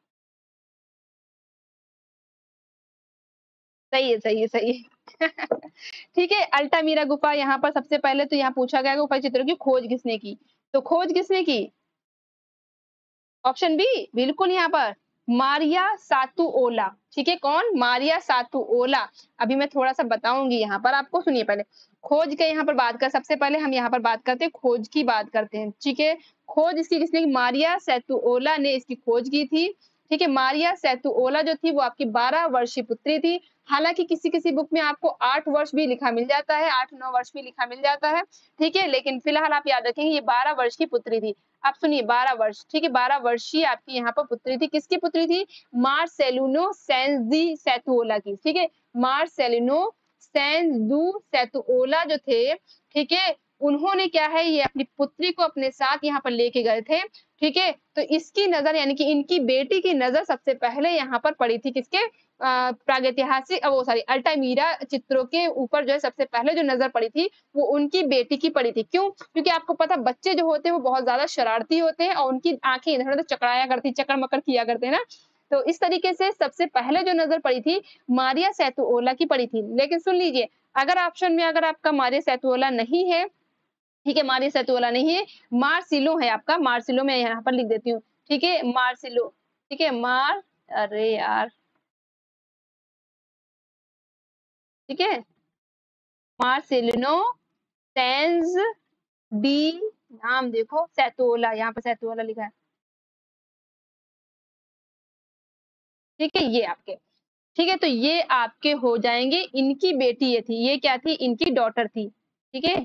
सही है सही है सही है। ठीक है, अल्टामीरा गुफा यहाँ पर सबसे पहले तो यहाँ पूछा गया गुफा चित्रों की खोज किसने की, तो खोज किसने की? ऑप्शन बी, बिल्कुल यहाँ पर मारिया सातुओला। ठीक है, कौन? मारिया सातुओला। अभी मैं थोड़ा सा बताऊंगी यहाँ पर आपको, सुनिए पहले। खोज के यहाँ पर बात कर, सबसे पहले हम यहाँ पर बात करते हैं, खोज की बात करते हैं। ठीक है, खोज इसकी किसने की? मारिया सैतुओला ने इसकी खोज की थी। ठीक है, मारिया सैतुओला जो थी वो आपकी बारह वर्षीय पुत्री थी। हालांकि किसी किसी बुक में आपको आठ वर्ष भी लिखा मिल जाता है, आठ नौ वर्ष भी लिखा मिल जाता है। ठीक है, लेकिन फिलहाल आप याद रखेंगे ये बारह वर्ष की पुत्री थी। आप सुनिए, बारह वर्ष, ठीक है, बारह वर्षीय आपकी यहाँ पर पुत्री थी। किसकी पुत्री थी? मार्सेलुनो सेंजी सैतुओला की। ठीक है, मार्सेलिनो सेंजू सैतुओला जो थे, ठीक है, उन्होंने क्या है, ये अपनी पुत्री को अपने साथ यहाँ पर लेके गए थे। ठीक है, तो इसकी नजर यानी कि इनकी बेटी की नजर सबसे पहले यहाँ पर पड़ी थी किसके? प्रागैतिहासिक, वो सॉरी, अल्टामीरा चित्रों के ऊपर जो है सबसे पहले जो नजर पड़ी थी वो उनकी बेटी की पड़ी थी। क्यों? क्योंकि आपको पता, बच्चे जो होते हैं वो बहुत ज्यादा शरारती होते हैं और उनकी आंखें इधर उधर चकराया करती, चक्कर मकर किया करते हैं ना। तो इस तरीके से सबसे पहले जो नजर पड़ी थी मारिया सैतुओला की पड़ी थी। लेकिन सुन लीजिए, अगर ऑप्शन में अगर आपका मारिया सैतुओला नहीं है, ठीक है, मारिया सैतुओला नहीं है, मार्सिलो है आपका, मार्सिलो मैं यहाँ पर लिख देती हूँ। ठीक है, मार्सिलो। ठीक है, मार, अरे यार, ठीक है, मार्सेलिनो सेंज डी, नाम देखो, सैतुओला, यहाँ पर सैतुओला लिखा है। ठीक है, ये आपके, ठीक है, तो ये आपके हो जाएंगे, इनकी बेटी ये थी, ये क्या थी? इनकी डॉटर थी। ठीक है,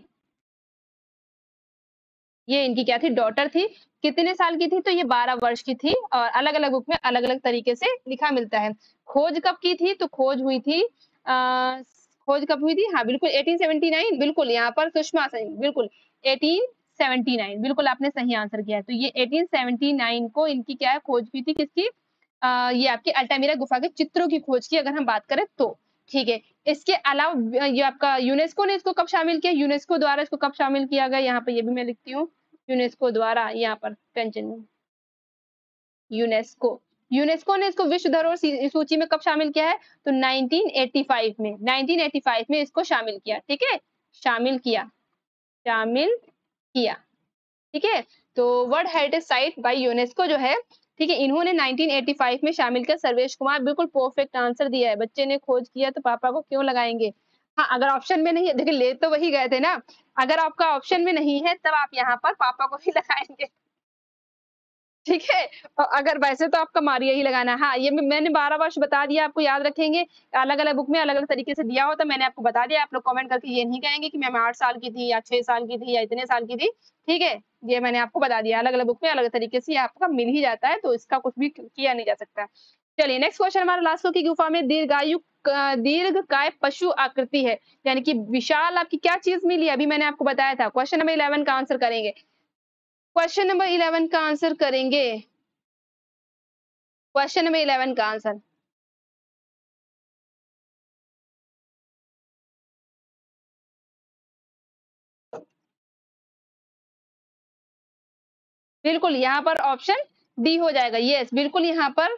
ये इनकी क्या थी? डॉटर थी। कितने साल की थी? तो ये बारह वर्ष की थी, और अलग अलग बुक में अलग अलग तरीके से लिखा मिलता है। खोज कब की थी? तो खोज हुई थी आ, खोज कब हुई थी? हाँ बिल्कुल, अठारह सौ उन्यासी, बिल्कुल यहाँ पर सुषमा सिंह, बिल्कुल अठारह सेवेंटी नाइन, बिल्कुल आपने सही आंसर किया है। तो ये एटीन सेवेंटी नाइन को इनकी क्या है खोज की थी, किसकी? अ, ये आपकी अल्टामिरा गुफा के चित्रों की खोज की, अगर हम बात करें तो। ठीक है, इसके अलावा ये आपका यूनेस्को ने इसको कब शामिल किया? यूनेस्को द्वारा इसको कब शामिल किया गया? यहाँ पे ये भी मैं लिखती हूँ, यूनेस्को द्वारा, यहाँ पर पेंशन यूनेस्को यूनेस्को ने इसको विश्व धरोहर सी- सूची में कब शामिल किया है? तो नाइनटीन एटी फाइव में, नाइनटीन एटी फाइव में इसको शामिल किया। ठीक है, शामिल किया, शामिल किया। ठीक है, तो world heritage site by UNESCO जो है, ठीक है, इन्होंने नाइनटीन एटी फाइव में शामिल किया। सर्वेश कुमार बिल्कुल परफेक्ट आंसर दिया है, बच्चे ने खोज किया तो पापा को क्यों लगाएंगे? हाँ, अगर ऑप्शन में नहीं है, देखिए ले तो वही गए थे ना, अगर आपका ऑप्शन में नहीं है तब आप यहाँ पर पापा को ही लगाएंगे। ठीक है, अ, अगर वैसे तो आपका मारिया ही लगाना है। हाँ, ये मैं मैंने बारह वर्ष बता दिया, आपको याद रखेंगे। अलग-अलग बुक में अलग-अलग तरीके से दिया होता, मैंने आपको बता दिया। आप लोग कमेंट करके ये नहीं कहेंगे कि मैम आठ साल की थी या छह साल की थी या इतने साल की थी। ठीक है, ये मैंने आपको बता दिया, अलग-अलग बुक में अलग तरीके से ये आपका मिल ही जाता है, तो इसका कुछ भी किया नहीं जा सकता। चलिए नेक्स्ट क्वेश्चन हमारा, लास्टो की गुफा में दीर्घायु क दीर्घकाय पशु आकृति है, यानी कि विशाल आपकी क्या चीज़ मिली? अभी मैंने आपको बताया था। क्वेश्चन नंबर इलेवन का आंसर करेंगे। क्वेश्चन नंबर इलेवन का आंसर करेंगे। क्वेश्चन नंबर इलेवन का आंसर। बिल्कुल, यहाँ पर ऑप्शन डी हो जाएगा। यस, बिल्कुल यहाँ पर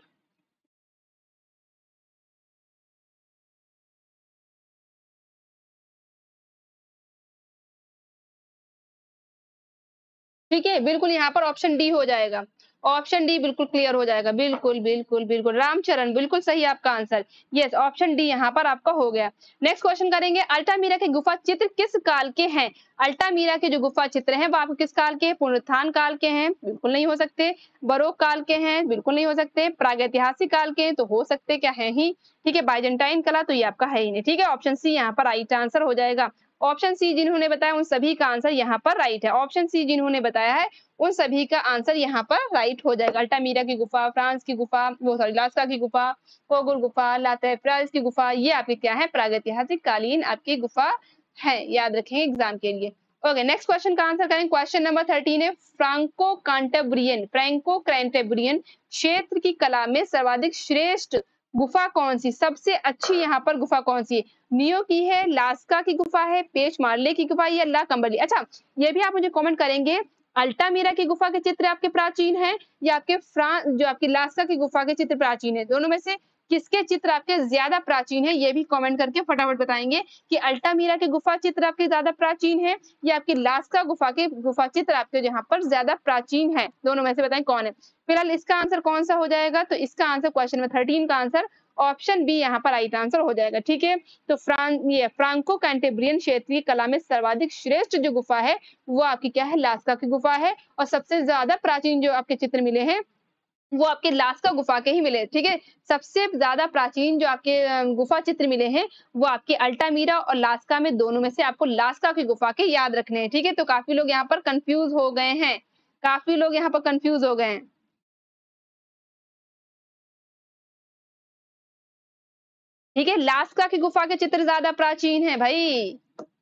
ठीक है, बिल्कुल यहाँ पर ऑप्शन डी हो जाएगा। ऑप्शन डी बिल्कुल क्लियर हो जाएगा। बिल्कुल, बिल्कुल, बिल्कुल। रामचरण बिल्कुल सही आपका आंसर। यस, ऑप्शन डी यहाँ पर आपका हो गया। नेक्स्ट क्वेश्चन करेंगे, अल्टामीरा के गुफा चित्र किस काल के हैं? अल्टामीरा के जो गुफा चित्र हैं वो आपको किस काल के हैं? पुनरुत्थान काल के हैं? बिल्कुल नहीं हो सकते। बरोक काल के हैं? बिल्कुल नहीं हो सकते। प्रागैतिहासिक काल के हैं? तो हो सकते क्या है ही। ठीक है, बाइजेंटाइन कला तो ये आपका है ही नहीं। ठीक है, ऑप्शन सी यहाँ पर राइट आंसर हो जाएगा। ऑप्शन सी जिन्होंने बताया उन सभी का आंसर यहाँ पर राइट है। ऑप्शन सी जिन्होंने बताया है उन सभी का आंसर यहाँ पर राइट हो जाएगा। अल्टामीरा की गुफा, फ्रांस की गुफा, वो सॉरी लास्का की गुफा, कोगुर गुफा, लातेप्रास की गुफा, ये आपकी क्या है? प्रागैतिहासिक कालीन आपकी गुफा है, याद रखें एग्जाम के लिए। ओके, नेक्स्ट क्वेश्चन का आंसर करें। क्वेश्चन नंबर थर्टीन है, फ्रांको कांटेब्रियन फ्रैंको कैंटेब्रियन क्षेत्र की कला में सर्वाधिक श्रेष्ठ गुफा कौन सी? सबसे अच्छी यहाँ पर गुफा कौन सी है? नियो की है, लास्का की गुफा है, पेच मार्ले की गुफा या ला कंबली? अच्छा, ये भी आप मुझे कमेंट करेंगे, अल्टामीरा की गुफा के चित्र आपके प्राचीन हैं या आपके फ्रांस जो आपकी लास्का की गुफा के चित्र प्राचीन है? दोनों में से किसके चित्र आपके ज्यादा प्राचीन है? ये भी कमेंट करके फटाफट बताएंगे कि अल्टामीरा के गुफा चित्र आपके ज्यादा प्राचीन है या आपकी लास्का गुफा के गुफा चित्र आपके यहाँ पर ज्यादा प्राचीन है। दोनों में से बताएं कौन है। फिलहाल इसका आंसर कौन सा हो जाएगा? तो इसका आंसर क्वेश्चन नंबर थर्टीन का आंसर ऑप्शन बी यहाँ पर राइट आंसर हो जाएगा। ठीक है, तो फ्रांस ये फ्रांको कैंटेब्रियन क्षेत्रीय कला में सर्वाधिक श्रेष्ठ जो गुफा है वो आपकी क्या है? लास्का की गुफा है, और सबसे ज्यादा प्राचीन जो आपके चित्र मिले हैं वो आपके लास्का गुफा के ही मिले। ठीक है, सबसे ज्यादा प्राचीन जो आपके अ, गुफा चित्र मिले हैं वो आपके अल्टामीरा और लास्का में, दोनों में से आपको लास्का की गुफा के याद रखने हैं। ठीक है, तो काफी लोग यहाँ पर कंफ्यूज हो गए हैं, काफी लोग यहाँ पर कंफ्यूज हो गए हैं। ठीक है, लास्का की गुफा के चित्र ज्यादा प्राचीन है भाई।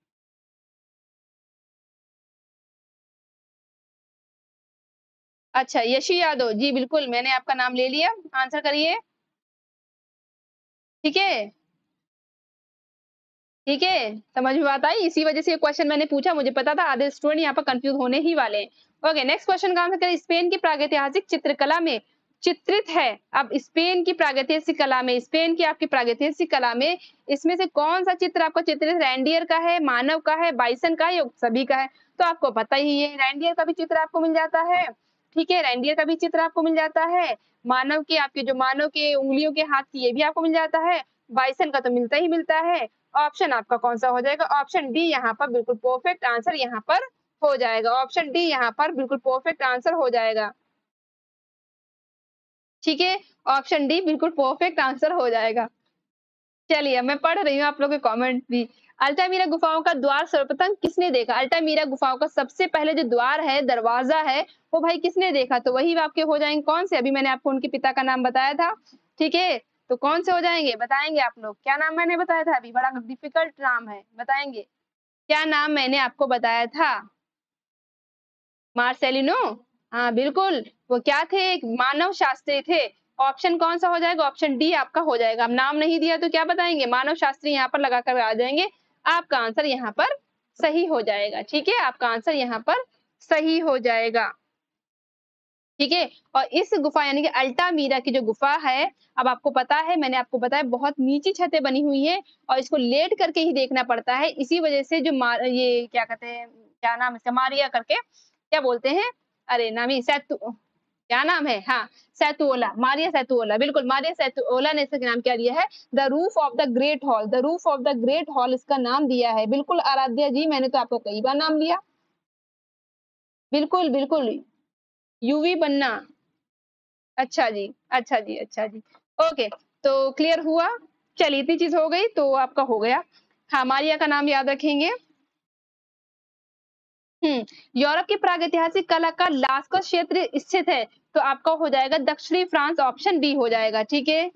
अच्छा, यशी यादव जी, बिल्कुल मैंने आपका नाम ले लिया, आंसर करिए। ठीक है, ठीक है, समझ में बात आई? इसी वजह से ये क्वेश्चन मैंने पूछा, मुझे पता था आधे स्टूडेंट यहाँ पर कंफ्यूज होने ही वाले हैं। ओके, नेक्स्ट क्वेश्चन का आंसर करें। स्पेन की प्रागैतिहासिक चित्रकला में चित्रित है, अब स्पेन की प्रागैतिहासिक कला में, स्पेन की आपकी प्रागैतिहासिक कला में इसमें से कौन सा चित्र आपको चित्रित? रैंडियर का है, मानव का है, बाइसन का है या सभी का है? तो आपको पता ही है, रैंडियर का भी चित्र आपको मिल जाता है। ठीक है, रैंडियर का भी चित्र आपको मिल जाता है। मानव के आपके जो मानव के उंगलियों के हाथ की, ये भी आपको मिल जाता है। बाइसन का तो मिलता ही मिलता है। ऑप्शन आपका कौन सा हो जाएगा? ऑप्शन डी यहाँ पर बिल्कुल परफेक्ट आंसर यहाँ पर हो जाएगा। ऑप्शन डी यहाँ पर बिल्कुल परफेक्ट आंसर हो जाएगा। ठीक है, ऑप्शन डी बिल्कुल परफेक्ट आंसर हो जाएगा। चलिए, मैं पढ़ रही हूँ आप लोगों के कमेंट भी। अल्टामीरा गुफाओं का द्वार सर्वप्रथम किसने देखा? अल्टामीरा गुफाओं का सबसे पहले जो द्वार है, दरवाजा है, वो भाई किसने देखा? तो वही आपके हो जाएंगे कौन से? अभी मैंने आपको उनके पिता का नाम बताया था। ठीक है, तो कौन से हो जाएंगे बताएंगे आप लोग? क्या नाम मैंने बताया था? अभी बड़ा डिफिकल्ट नाम है, बताएंगे क्या नाम मैंने आपको बताया था? मार्सेलिनो, हाँ बिल्कुल, वो क्या थे, एक मानव शास्त्री थे। ऑप्शन कौन सा हो जाएगा? ऑप्शन डी आपका हो जाएगा। अब नाम नहीं दिया तो क्या बताएंगे? मानव शास्त्री यहाँ पर लगा कर आ जाएंगे। आपका आंसर यहाँ पर सही हो जाएगा। ठीक है, आपका आंसर यहाँ पर सही हो जाएगा। ठीक है, और इस गुफा यानी कि अल्टामीरा की जो गुफा है, अब आपको पता है, मैंने आपको बताया बहुत नीची छतें बनी हुई हैं और इसको लेट करके ही देखना पड़ता है। इसी वजह से जो मार ये क्या कहते हैं, क्या नाम है इसका, मारिया करके क्या बोलते हैं? अरे नाम ही सैतु, क्या नाम है? हाँ, सैतुओला, मारिया सैतुओला, बिल्कुल मारिया सैतुओला ने इसका नाम क्या दिया है? The roof of the great hall, the roof of the great hall इसका नाम दिया है। बिल्कुल आराध्या जी, मैंने तो आपको कई बार नाम लिया। बिल्कुल, बिल्कुल, यूवी बनना। अच्छा जी, अच्छा जी, अच्छा जी। ओके, तो क्लियर हुआ? चलिए इतनी चीज़ हो गई तो आपका हो गया। हाँ, मारिया का नाम याद रखेंगे। हुँ, यूरोप की प्रागैतिहासिक कला का लास्को क्षेत्र स्थित है, तो आपका हो जाएगा दक्षिणी फ्रांस, ऑप्शन बी हो जाएगा, ठीक है?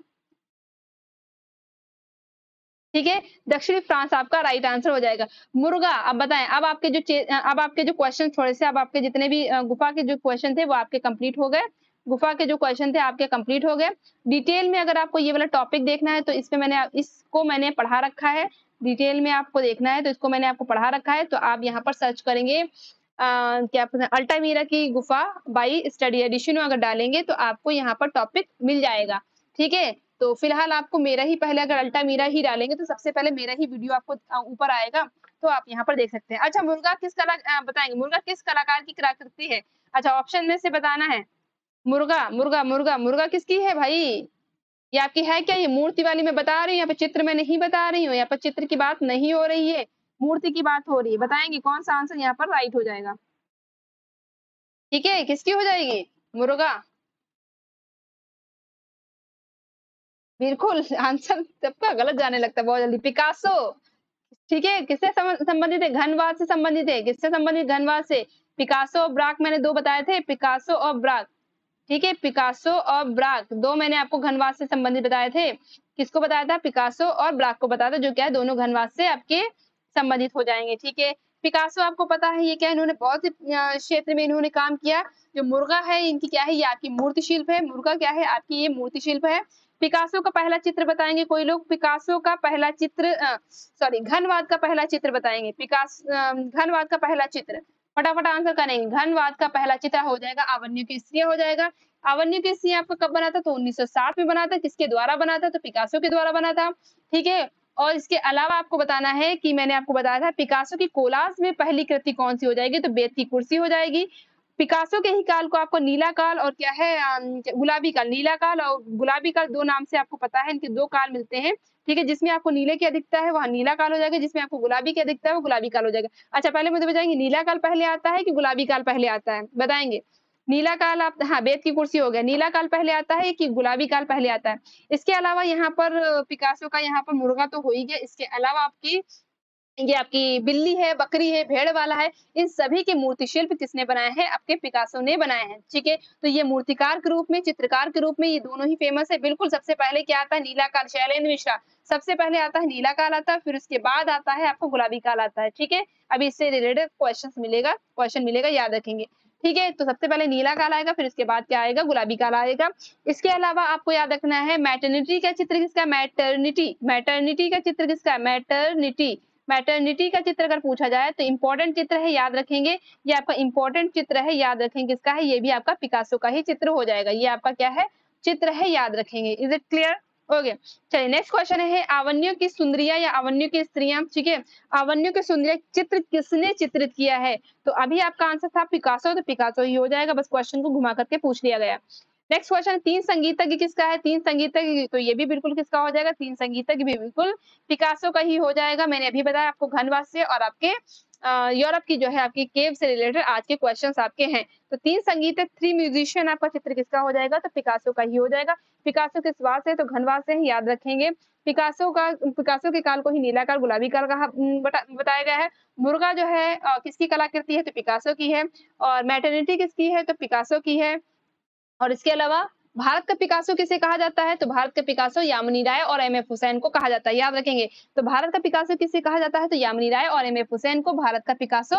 ठीक है, दक्षिणी फ्रांस आपका राइट आंसर हो जाएगा। मुर्गा, अब बताएँ, अब आपके जो चे अ, अब आपके जो क्वेश्चन थोड़े-से, अब आपके जितने भी अ, गुफा के जो क्वेश्चन थे वो आपके कंप्लीट हो गए। गुफा के जो क्वेश्चन थे आपके कंप्लीट हो गए। डिटेल में अगर आपको ये वाला टॉपिक देखना है तो इसमें मैंने इसको मैंने पढ़ा रखा है। डिटेल में आपको देखना है तो इसको मैंने आपको पढ़ा रखा है, तो आप यहाँ पर सर्च करेंगे अ, क्या पता अल्टामीरा की गुफा बाय स्टडी एडिशन अगर डालेंगे तो आपको यहाँ पर टॉपिक मिल जाएगा। ठीक है? तो फिलहाल आपको मेरा ही पहले अगर अल्टामीरा ही डालेंगे तो सबसे पहले मेरा ही वीडियो आपको अ, ऊपर आएगा, तो आप यहाँ पर देख सकते हैं। अच्छा, मुर्गा किस कला अ, बताएँगे मुर्गा किस कलाकार की कलाकृति है? अच्छा, ऑप्शन में से बताना है। मुर्गा, मुर्गा, मुर्गा, मुर्गा किसकी है भाई? ये आपकी है क्या, ये मूर्ति वाली मैं बता रही हूँ, यहाँ पे चित्र मैं नहीं बता रही हूँ, यहाँ पर चित्र की बात नहीं हो रही है, मूर्ति की बात हो रही है। बताएँगे कौन-सा आंसर यहाँ पर राइट हो जाएगा? ठीक है, किसकी हो जाएगी? मुर्गा। बिल्कुल, आंसर सबका गलत जाने लगता है बहुत जल्दी। पिकासो, ठीक है, किससे सम संबंधित है? घनवाद से संबंधित है। किससे संबंधित? घनवाद से। पिकासो और ब्राक मैंने दो बताए थे, पिकासो और ब्राक। ठीक है, पिकासो और ब्राक दो मैंने आपको घनवाद से संबंधित बताए थे। किसको बताया था? पिकासो और ब्राक को बताया था, जो क्या है दोनों घनवाद से आपके संबंधित हो जाएँगे, ठीक है। पिकासो आपको पता है ये क्या, इन्होंने बहुत से अ, क्षेत्र में इन्होंने काम किया। जो मुर्गा है इनकी क्या है, ये आपकी मूर्ति शिल्प है। मुर्गा क्या है? आपकी ये मूर्ति शिल्प है। पिकासो का पहला चित्र बताएँगे कोई लोग? पिकासो का पहला चित्र अ, सॉरी घनवाद का पहला चित्र बताएँगे। पिकास अ, घनवाद का पहला चित्र, फटाफट आंसर करेंगे। घनवाद का पहला चित्र हो जाएगा अवन्यु की स्त्रियाँ हो जाएगा। अवन्यु की स्त्रियाँ आपका कब बना था? तो उन्नीस सौ साठ में बना था। किसके द्वारा बना था? तो पिकासो के द्वारा बना था। ठीक है? और इसके अलावा आपको बताना है कि मैंने आपको बताया था पिकासो की कोलाज में पहली कृति कौन-सी हो जाएगी? तो बेत की कुर्सी हो जाएगी। पिकासो के ही काल को आपको नीला काल और क्या है अम, गुलाबी काल, नीला काल और गुलाबी काल दो नाम से आपको पता है, इनके दो काल मिलते हैं। ठीक है? जिसमें आपको नीले की अधिकता है, वहाँ नीला काल हो जाएगा, जिसमें आपको गुलाबी की अधिकता है, वो गुलाबी काल हो जाएगा। अच्छा, पहले मुझे बताएँगे नीला काल पहले आता है कि गुलाबी काल पहले आता है? बताएँगे? नीला काल आप हाँ, बेत की कुर्सी हो गया। नीला काल पहले आता है कि गुलाबी काल पहले आता है? इसके अलावा यहाँ पर पिकासो का यहाँ पर मुर्गा तो हो ही गया। इसके अलावा आपकी ये आपकी बिल्ली है, बकरी है, भेड़ वाला है, इन सभी के मूर्ति शिल्प किसने बनाए हैं? आपके पिकासो ने बनाए हैं, ठीक है? तो ये मूर्तिकार के रूप में, चित्रकार के रूप में ये दोनों ही फेमस है। बिल्कुल, सबसे पहले क्या आता है? नीला काल, शैलेंद्र मिश्रा। सबसे पहले आता है नीला काल आता है, फिर उसके बाद आता है आपको गुलाबी काल आता है, ठीक है? अभी इससे रिलेटेड क्वेश्चन्स मिलेगा क्वेश्चन मिलेगा, याद रखेंगे। ठीक है? तो सबसे पहले नीला काल आएगा, फिर उसके बाद क्या आएगा? गुलाबी काल आएगा। इसके अलावा आपको याद रखना है मैटरनिटी का चित्र किसका? मैटरनिटी, मैटरनिटी का चित्र किसका? मैटरनिटी। मैटरनिटी का चित्र अगर पूछा जाए तो इम्पोर्टेंट चित्र है, याद रखेंगे। ये आपका इम्पोर्टेंट चित्र है, याद रखेंगे किसका है? ये भी आपका पिकासो का ही चित्र हो जाएगा। ये आपका क्या है? चित्र है, याद रखेंगे। Is it clear? ओके, चलिए नेक्स्ट क्वेश्चन है अवन्यु की सुंदरियाँ या अवन्यु की स्त्रियाँ, ठीक है? अवन्यु की सुंदरियाँ चित्र किसने चित्रित किया है? तो अभी आपका आंसर था पिकासो, तो पिकासो ही हो जाएगा, बस क्वेश्चन को घुमा करके पूछ लिया गया। नेक्स्ट क्वेश्चन, तीन संगीतज्ञ किसका है? तीन संगीतज्ञ, तो ये भी बिल्कुल किसका हो जाएगा? तीन संगीतज्ञ भी बिल्कुल पिकासो का ही हो जाएगा। मैंने अभी बताया आपको घनवाद से और आपके अ, यूरोप की जो है आपकी केव से रिलेटेड आज के क्वेश्चंस आपके हैं। तो तीन संगीत थ्री म्यूजिशियन आपका चित्र किसका हो जाएगा? तो पिकासो का ही हो जाएगा। पिकासो किस वाद से? तो घनवाद से ही, याद रखेंगे। पिकासो का पिकासो के काल को ही नीला काल, गुलाबी काल कहा उम, बता बताया गया है। मुर्गा जो है अ, किसकी कलाकृति है? तो पिकासो की है और मैटरनिटी किसकी है? तो पिकासो की है। और इसके अलावा भारत का पिकासो किसे कहा जाता है? तो भारत का पिकासो यामिनी राय और एम एफ हुसैन को कहा जाता है, याद रखेंगे। तो भारत का पिकासो किसे कहा जाता है? तो यामिनी राय और एम एफ हुसैन को भारत का पिकासो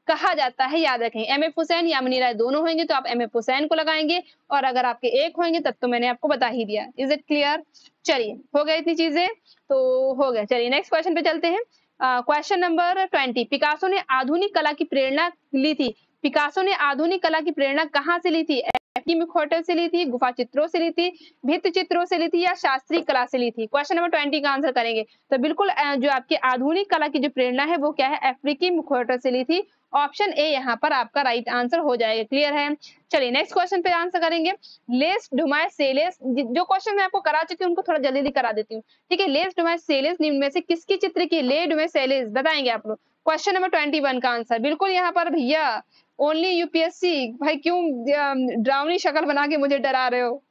कहा जाता है, याद रखें। एम एफ हुसैन या अमीनी राय दोनों होंगे तो आप एम एफ हुसैन को लगाएंगे, और अगर आपके एक होंगे तब तो मैंने आपको बता ही दिया। Is it clear? चलिए, हो गया इतनी चीजें तो हो गया। चलिए नेक्स्ट क्वेश्चन पे चलते हैं। क्वेश्चन नंबर ट्वेंटी, पिकासो ने आधुनिक कला की प्रेरणा ली थी। पिकासो ने आधुनिक कला की प्रेरणा कहाँ से ली थी? एफडी मुखौटे से ली थी, गुफा चित्रों से ली थी, भित्ति चित्रों से ली थी, या शास्त्रीय कला से ली थी? क्वेश्चन नंबर ट्वेंटी का आंसर करेंगे तो बिल्कुल अ, जो आपकी आधुनिक कला की जो प्रेरणा है वो क्या है? अफ्रीकी मुखौटे से ली थी। ऑप्शन ए यहाँ पर आपका राइट आंसर हो जाएगा। क्लियर है? चलिए नेक्स्ट क्वेश्चन पे आंसर करेंगे। लेस डुमास सेलेस, जो क्वेश्चन मैं आपको करा चुकी हूँ उनको थोड़ा जल्दी जल्दी करा देती हूँ। ठीक है, लेस डुमास सेलेस निम्न में से किसकी चित्र की? ले डुमास सेलेस बताएंगे आप लोग। क्वेश्चन नंबर ट्वेंटी वन का आंसर बिल्कुल यहाँ पर भैया ओनली यूपीएससी। भाई क्यों ड्रावनी शक्ल बना के मुझे डरा रहे हो?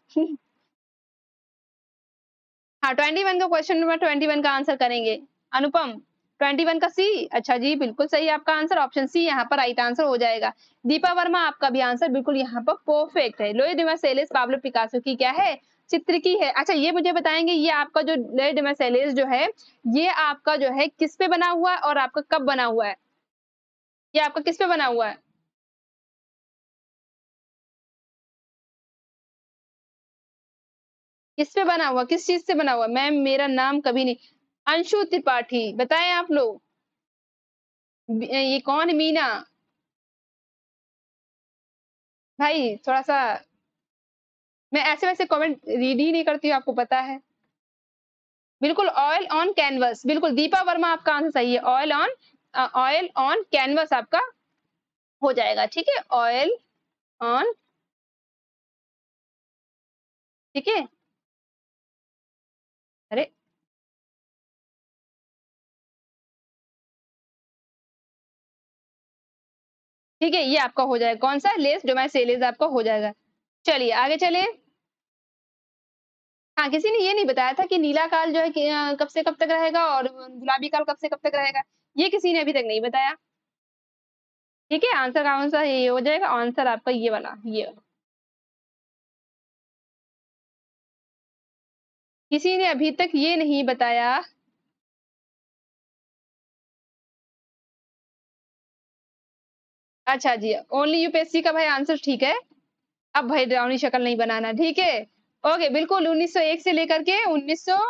हाँ, ट्वेंटी वन का क्वेश्चन नंबर ट्वेंटी वन का आंसर करेंगे। अनुपम, ट्वेंटी वन का सी। अच्छा जी, बिल्कुल सही आपका आंसर, ऑप्शन सी यहाँ पर राइट आंसर हो जाएगा। दीपा वर्मा, आपका भी आंसर बिल्कुल यहाँ पर परफेक्ट है। लोई डिमासेलेस पाब्लो पिकासो की क्या है? चित्र की है। अच्छा, ये मुझे बताएंगे, ये आपका जो लोई डिमासेलेस जो है, ये आपका जो है किस पे बना हुआ है और आपका कब बना हुआ है? ये आपका किस पे बना हुआ है? किस पे बना हुआ? किस चीज से बना हुआ? मैम मेरा नाम कभी नहीं। अंशु त्रिपाठी, बताएं आप लोग। बी- ये कौन है? मीना। भाई थोड़ा सा, मैं ऐसे वैसे कमेंट रीड ही नहीं करती हूँ, आपको पता है। बिल्कुल ऑयल ऑन कैनवस, बिल्कुल दीपा वर्मा आपका आंसर सही है। Oil on, oil on canvas आपका हो जाएगा। ठीक है, ऑयल ऑन, ठीक है। अरे ठीक है, ये आपका हो जाएगा। कौन सा? लेस डोमेस्टिलेस आपका हो जाएगा। चलिए आगे चले। हाँ, किसी ने ये नहीं बताया था कि नीला काल जो है कि, अ, कब से कब तक रहेगा और गुलाबी काल कब से कब तक रहेगा। ये किसी ने अभी तक नहीं बताया। ठीक है, आंसर का आंसर ये हो जाएगा। आंसर आपका ये वाला, ये वाला। किसी ने अभी तक ये नहीं बताया। अच्छा जी, ओनली यूपीएससी का भाई आंसर ठीक है। अब भाई डरावनी शक्ल नहीं बनाना, ठीक है। ओके, बिल्कुल उन्नीस सौ एक से लेकर के उन्नीस सौ,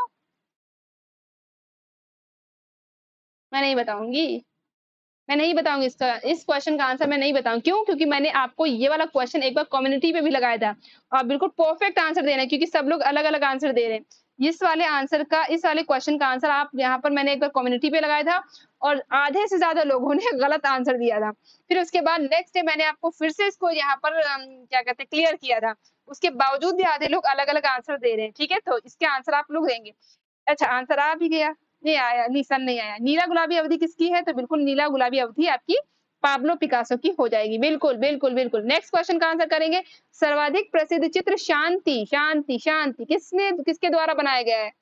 मैं नहीं बताऊंगी। मैं नहीं बताऊंगी इसका, इस क्वेश्चन का आंसर मैं नहीं बताऊंगी। क्यों? क्योंकि मैंने आपको ये वाला क्वेश्चन एक बार कम्युनिटी पे भी लगाया था, और बिल्कुल परफेक्ट आंसर देना है, क्योंकि सब लोग अलग अलग आंसर दे रहे हैं। इस वाले आंसर का, इस वाले क्वेश्चन का आंसर आप यहाँ पर मैंने एक बार कम्युनिटी पे लगाया था, और आधे से ज्यादा लोगों ने गलत आंसर दिया था। फिर उसके बाद नेक्स्ट डे मैंने आपको फिर से इसको यहाँ पर अम, क्या कहते हैं, क्लियर किया था। उसके बावजूद भी आधे लोग अलग अलग आंसर दे रहे हैं। ठीक है, तो इसके आंसर आप लोग देंगे। अच्छा, आंसर आ भी गया। नहीं आया, निशान नहीं आया। नीला गुलाबी अवधि किसकी है? तो बिल्कुल नीला गुलाबी अवधि आपकी पाब्लो पिकासो की हो जाएगी। बिल्कुल बिल्कुल बिल्कुल। नेक्स्ट क्वेश्चन का आंसर करेंगे। सर्वाधिक प्रसिद्ध चित्र शांति, शांति शांति किसने, किसके द्वारा बनाया गया है?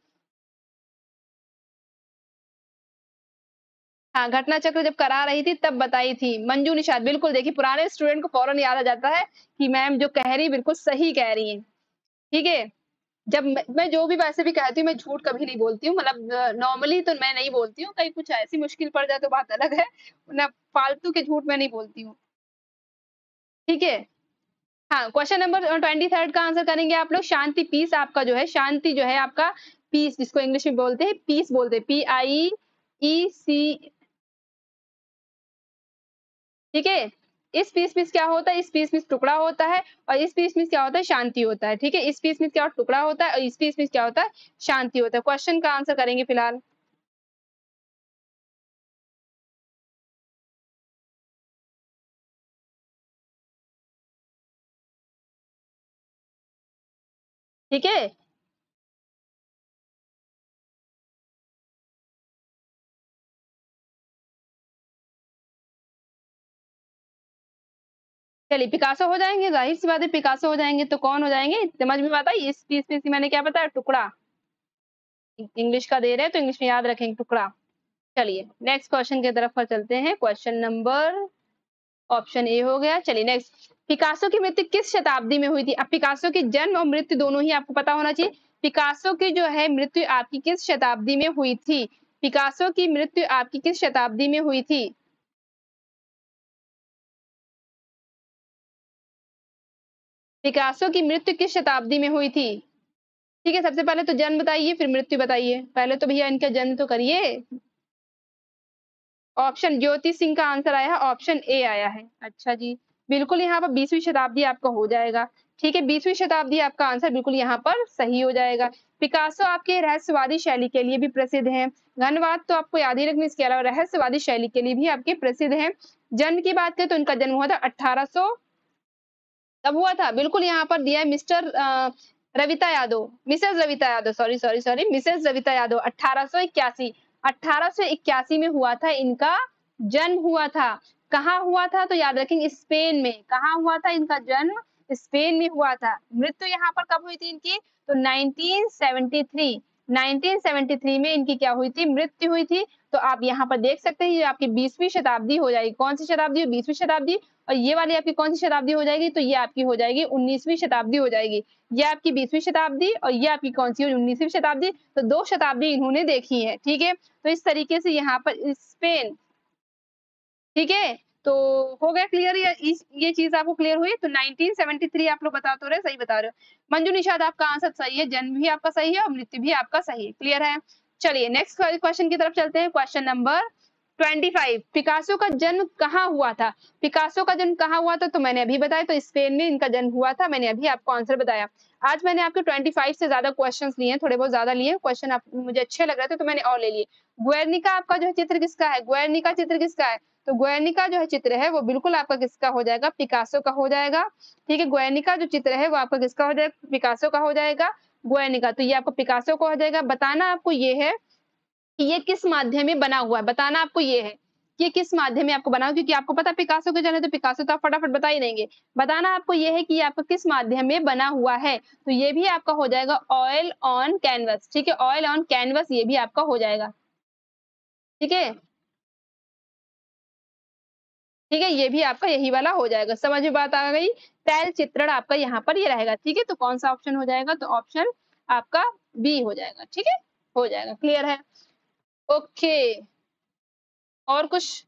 हाँ, घटना चक्र जब करा रही थी तब बताई थी मंजू निषाद। बिल्कुल, देखिए पुराने स्टूडेंट को फौरन याद आ जाता है कि मैम जो कह रही बिल्कुल सही कह रही है। ठीक है, जब मैं, मैं जो भी वैसे भी कहती हूँ, मैं झूठ कभी नहीं बोलती हूँ। मतलब नॉर्मली तो मैं नहीं बोलती हूँ, कहीं कुछ ऐसी मुश्किल पड़ जाए तो बात अलग है, ना फालतू के झूठ मैं नहीं बोलती हूँ। ठीक है। हाँ, क्वेश्चन नंबर ट्वेंटी थर्ड का आंसर करेंगे आप लोग। शांति, पीस आपका जो है, शांति जो है आपका पीस, जिसको इंग्लिश में बोलते हैं पीस बोलते हैं, पी आई ई सी। ठीक है, इस पीस पीस क्या होता है? इस पीस पीस टुकड़ा होता है, और इस पीस पीस क्या होता है? शांति होता है। ठीक है, इस पीस पीस क्या टुकड़ा होता है, और इस पीस पीस क्या होता है? शांति होता है। क्वेश्चन का आंसर करेंगे फिलहाल। ठीक है, चलिए पिकासो हो जाएंगे, जाहिर सी बात है पिकासो हो जाएंगे, तो कौन हो जाएंगे समझ में आता है? इस पीस पीस मैंने क्या बताया? टुकड़ा। इंग्लिश का दे रहे हैं तो इंग्लिश में याद रखेंगे, टुकड़ा। चलिए नेक्स्ट क्वेश्चन की तरफ पर चलते हैं। क्वेश्चन नंबर, ऑप्शन ए हो गया। चलिए नेक्स्ट, पिकासो की मृत्यु किस शताब्दी में हुई थी? अब पिकासो की जन्म और मृत्यु दोनों ही आपको पता होना चाहिए। पिकासो की जो है मृत्यु आपकी किस शताब्दी में हुई थी? पिकासो की मृत्यु आपकी किस शताब्दी में हुई थी? पिकासो की मृत्यु किस शताब्दी में हुई थी? ठीक है, सबसे पहले तो जन्म बताइए, फिर मृत्यु बताइए। पहले तो भैया इनका जन्म तो करिए। ऑप्शन ज्योति सिंह का आंसर आया है, ऑप्शन ए आया है। अच्छा जी, बिल्कुल यहाँ पर बीसवीं शताब्दी आपका हो जाएगा। ठीक है, बीसवीं शताब्दी आपका आंसर बिल्कुल यहाँ पर सही हो जाएगा। पिकासो आपके रहस्यवादी शैली के लिए भी प्रसिद्ध हैं। घनवाद तो आपको याद ही रखना, इसके अलावा रहस्यवादी शैली के लिए भी आपके प्रसिद्ध हैं। जन्म की बात करें तो इनका जन्म हुआ था अठारह सौ कब हुआ था? बिल्कुल यहाँ पर दिया है Mr uh, Ravita Yadav, Mrs Ravita Yadav, sorry sorry sorry Mrs Ravita Yadav अठारह सौ इक्यासी अठारह सौ इक्यासी में हुआ था इनका जन्म हुआ था। कहाँ हुआ था? तो याद रखेंगे स्पेन में। कहाँ हुआ था इनका जन्म? स्पेन में हुआ था। मृत्यु यहाँ पर कब हुई थी इनकी? तो nineteen seventy three nineteen seventy three में इनकी क्या हुई थी? मृत्यु हुई थी। तो आप यहाँ पर देख सकते हैं ये आपकी बीसवीं शताब्दी हो जाएगी। कौन सी शताब्दी? बीसवीं शताब्दी। और ये वाली आपकी कौन सी शताब्दी हो जाएगी? तो ये आपकी हो जाएगी उन्नीसवीं शताब्दी हो जाएगी। ये आपकी बीसवीं शताब्दी और ये आपकी कौन सी उन्नीसवीं शताब्दी। तो दो शताब्दी इन्होंने देखी है। ठीक है, तो इस तरीके से यहाँ पर स्पेन, ठीक है, तो हो गया क्लियर। ये इस ये चीज आपको क्लियर हुई। तो नाइनटीन सेवेंटी थ्री आप लोग बता तो रहे, सही बता रहे हो। मंजू निषाद आपका आंसर सही है, जन्म भी आपका सही है और मृत्यु भी आपका सही है। क्लियर है? चलिए नेक्स्ट क्वेश्चन की तरफ चलते हैं। क्वेश्चन नंबर पच्चीस, पिकासो का जन्म कहाँ हुआ था? पिकासो का जन्म कहाँ हुआ था? तो मैंने अभी बताया, तो स्पेन में इनका जन्म हुआ था। मैंने अभी आपको आंसर बताया। आज मैंने आपके पच्चीस से ज्यादा क्वेश्चंस लिए हैं, थोड़े बहुत ज्यादा लिए क्वेश्चन, आप मुझे अच्छे लग रहे थे तो मैंने और ले लिए। गुएर्निका आपका जो है चित्र किसका है? गुएर्निका चित्र किसका है? तो गुएर्निका जो है चित्र है वो बिल्कुल आपका किसका हो जाएगा? पिकासो का हो जाएगा। ठीक है, गुएर्निका जो चित्र है वो आपका किसका हो जाएगा? पिकासो का हो जाएगा। गुएर्निका, तो ये आपको पिकासो का हो जाएगा। बताना आपको ये है कि ये किस माध्यम में बना हुआ है। बताना आपको ये है कि ये किस माध्यम में आपको बना हुआ, क्योंकि आपको पता पिकासो के जन्म, तो पिकासो तो आप फटाफट बता ही देंगे। बताना आपको ये है कि ये आपका किस माध्यम में बना हुआ है। तो ये भी आपका हो जाएगा ऑयल ऑन कैनवस। ठीक है, ऑयल ऑन कैनवस ये भी आपका हो जाएगा। ठीक है, ठीक है, ये भी आपका यही वाला हो जाएगा। समझ में बात आ गई? तैल चित्रण आपका यहाँ पर ये रहेगा। ठीक है, तो कौन सा ऑप्शन हो जाएगा? तो ऑप्शन आपका बी हो जाएगा। ठीक है, हो जाएगा। क्लियर है? ओके, और कुछ?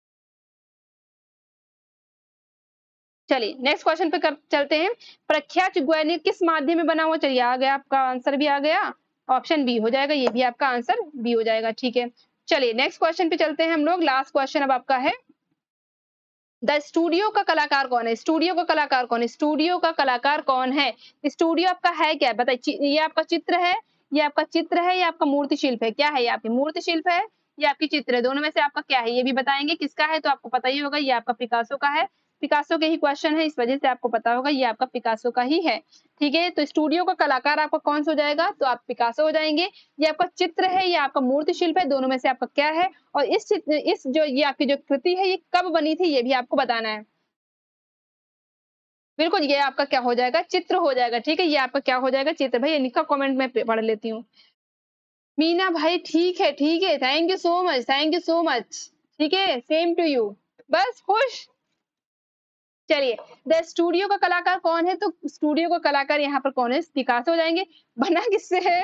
चलिए नेक्स्ट क्वेश्चन पे कर, चलते हैं। प्रख्यात गुएर्निक किस माध्यम में बना हुआ? चलिए आ गया, आपका आंसर भी आ गया। ऑप्शन बी हो जाएगा, ये भी आपका आंसर बी हो जाएगा। ठीक है, चलिए नेक्स्ट क्वेश्चन पे चलते हैं हम लोग। लास्ट क्वेश्चन अब आपका है, द स्टूडियो का कलाकार कौन है? स्टूडियो का कलाकार कौन है? स्टूडियो का कलाकार कौन है? स्टूडियो आपका है क्या? बताइए। ये आपका चित्र है, ये आपका चित्र है, ये आपका मूर्ति शिल्प है? क्या है? ये आपकी मूर्ति शिल्प है, ये आपकी चित्र है। दोनों में से आपका क्या है ये भी बताएंगे। किसका है? तो आपको पता ही होगा, ये आपका पिकासो का है। पिकासो के ही क्वेश्चन है, इस वजह से आपको पता होगा ये आपका पिकासो का ही है। ठीक है, तो स्टूडियो का कलाकार आपका कौन सा हो जाएगा? तो आप पिकासो हो जाएंगे। ये आपका चित्र है, ये आपका मूर्ति शिल्प है, दोनों में से आपका क्या है? और इस चित्र, इस जो ये आपकी जो कृति है ये कब बनी थी ये भी आपको बताना है। बिल्कुल, ये आपका क्या हो जाएगा? चित्र हो जाएगा। ठीक है, ये आपका क्या हो जाएगा? चित्र। भैया इनका कमेंट मैं पढ़ लेती हूँ। मीना भाई ठीक है, ठीक है, thank you so much, thank you so much. ठीक है, सेम टू यू। बस खुश। चलिए, द स्टूडियो का कलाकार कौन है? तो स्टूडियो का कलाकार यहाँ पर कौन है? पिकासो हो जाएंगे। बना किससे है?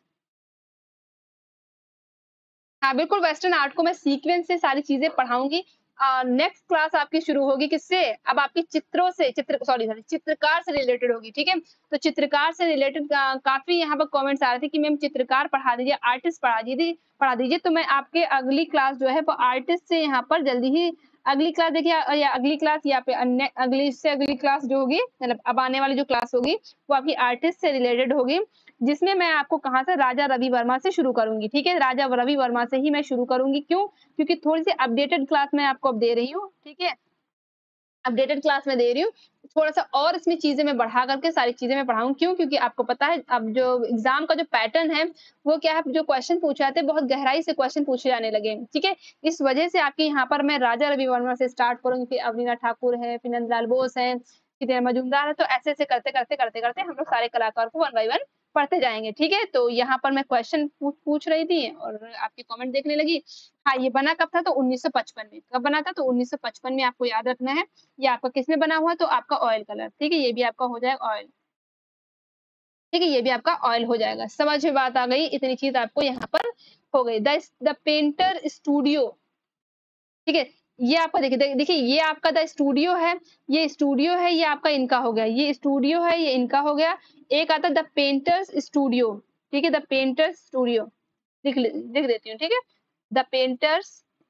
हाँ बिल्कुल, वेस्टर्न आर्ट को मैं सीक्वेंस से सारी चीजें पढ़ाऊंगी। नेक्स्ट क्लास आपकी शुरू होगी किससे? अब आपकी चित्रों से, चित्र सॉरी सॉरी चित्रकार से रिलेटेड होगी। ठीक है, तो चित्रकार से रिलेटेड काफी यहाँ पर कमेंट्स आ रहे थे कि मैम चित्रकार पढ़ा दीजिए, आर्टिस्ट पढ़ा दीजिए, पढ़ा दीजिए। तो मैं आपके अगली क्लास जो है वो आर्टिस्ट से यहाँ पर जल्दी ही अगली क्लास देखिए, या अगली क्लास या पे अन्य अगली से अगली क्लास जो होगी, मतलब अब आने वाली जो क्लास होगी वो आपकी आर्टिस्ट से रिलेटेड होगी, जिसमें मैं आपको कहाँ से राजा रवि वर्मा से शुरू करूंगी। ठीक है, राजा रवि वर्मा से ही मैं शुरू करूंगी। क्यों? क्योंकि थोड़ी सी अपडेटेड क्लास मैं आपको अब दे रही हूँ। ठीक है, अपडेटेड क्लास में दे रही हूँ। थोड़ा सा और इसमें चीजें मैं बढ़ा करके सारी चीजें मैं पढ़ाऊँ। क्यों? क्योंकि आपको पता है अब जो एग्जाम का जो पैटर्न है वो क्या है, जो क्वेश्चन पूछे जाते हैं बहुत गहराई से क्वेश्चन पूछे जाने लगे। ठीक है, इस वजह से आपके यहाँ पर मैं राजा रवि वर्मा से स्टार्ट करूंगी, फिर अवनीना ठाकुर है, फिर नंदलाल बोस है, फिर मजूमदार है। तो ऐसे ऐसे करते करते करते करते हम लोग सारे कलाकार को वन बाई वन पढ़ते जाएंगे। ठीक है, तो यहाँ पर मैं क्वेश्चन पूछ रही थी और आपके कमेंट देखने लगी। हाँ, ये बना कब था? तो उन्नीस सौ पचपन में। कब बना था? तो उन्नीस सौ पचपन में, आपको याद रखना है। ये आपका किसमें बना हुआ? तो आपका ऑयल कलर। ठीक है, ये भी आपका हो जाएगा ऑयल। ठीक है, ये भी आपका ऑयल हो जाएगा। समझ में बात आ गई? इतनी चीज आपको यहाँ पर हो गई। The the painter studio. ठीक है, ये आपका देखिए दे, देखिए ये आपका द स्टूडियो है, ये स्टूडियो है, ये आपका इनका हो गया, ये स्टूडियो है, ये इनका हो गया। एक आता है द पेंटर्स स्टूडियो, ठीक है, द पेंटर्स स्टूडियो, लिख ले- लिख देती हूँ, ठीक है, the painters,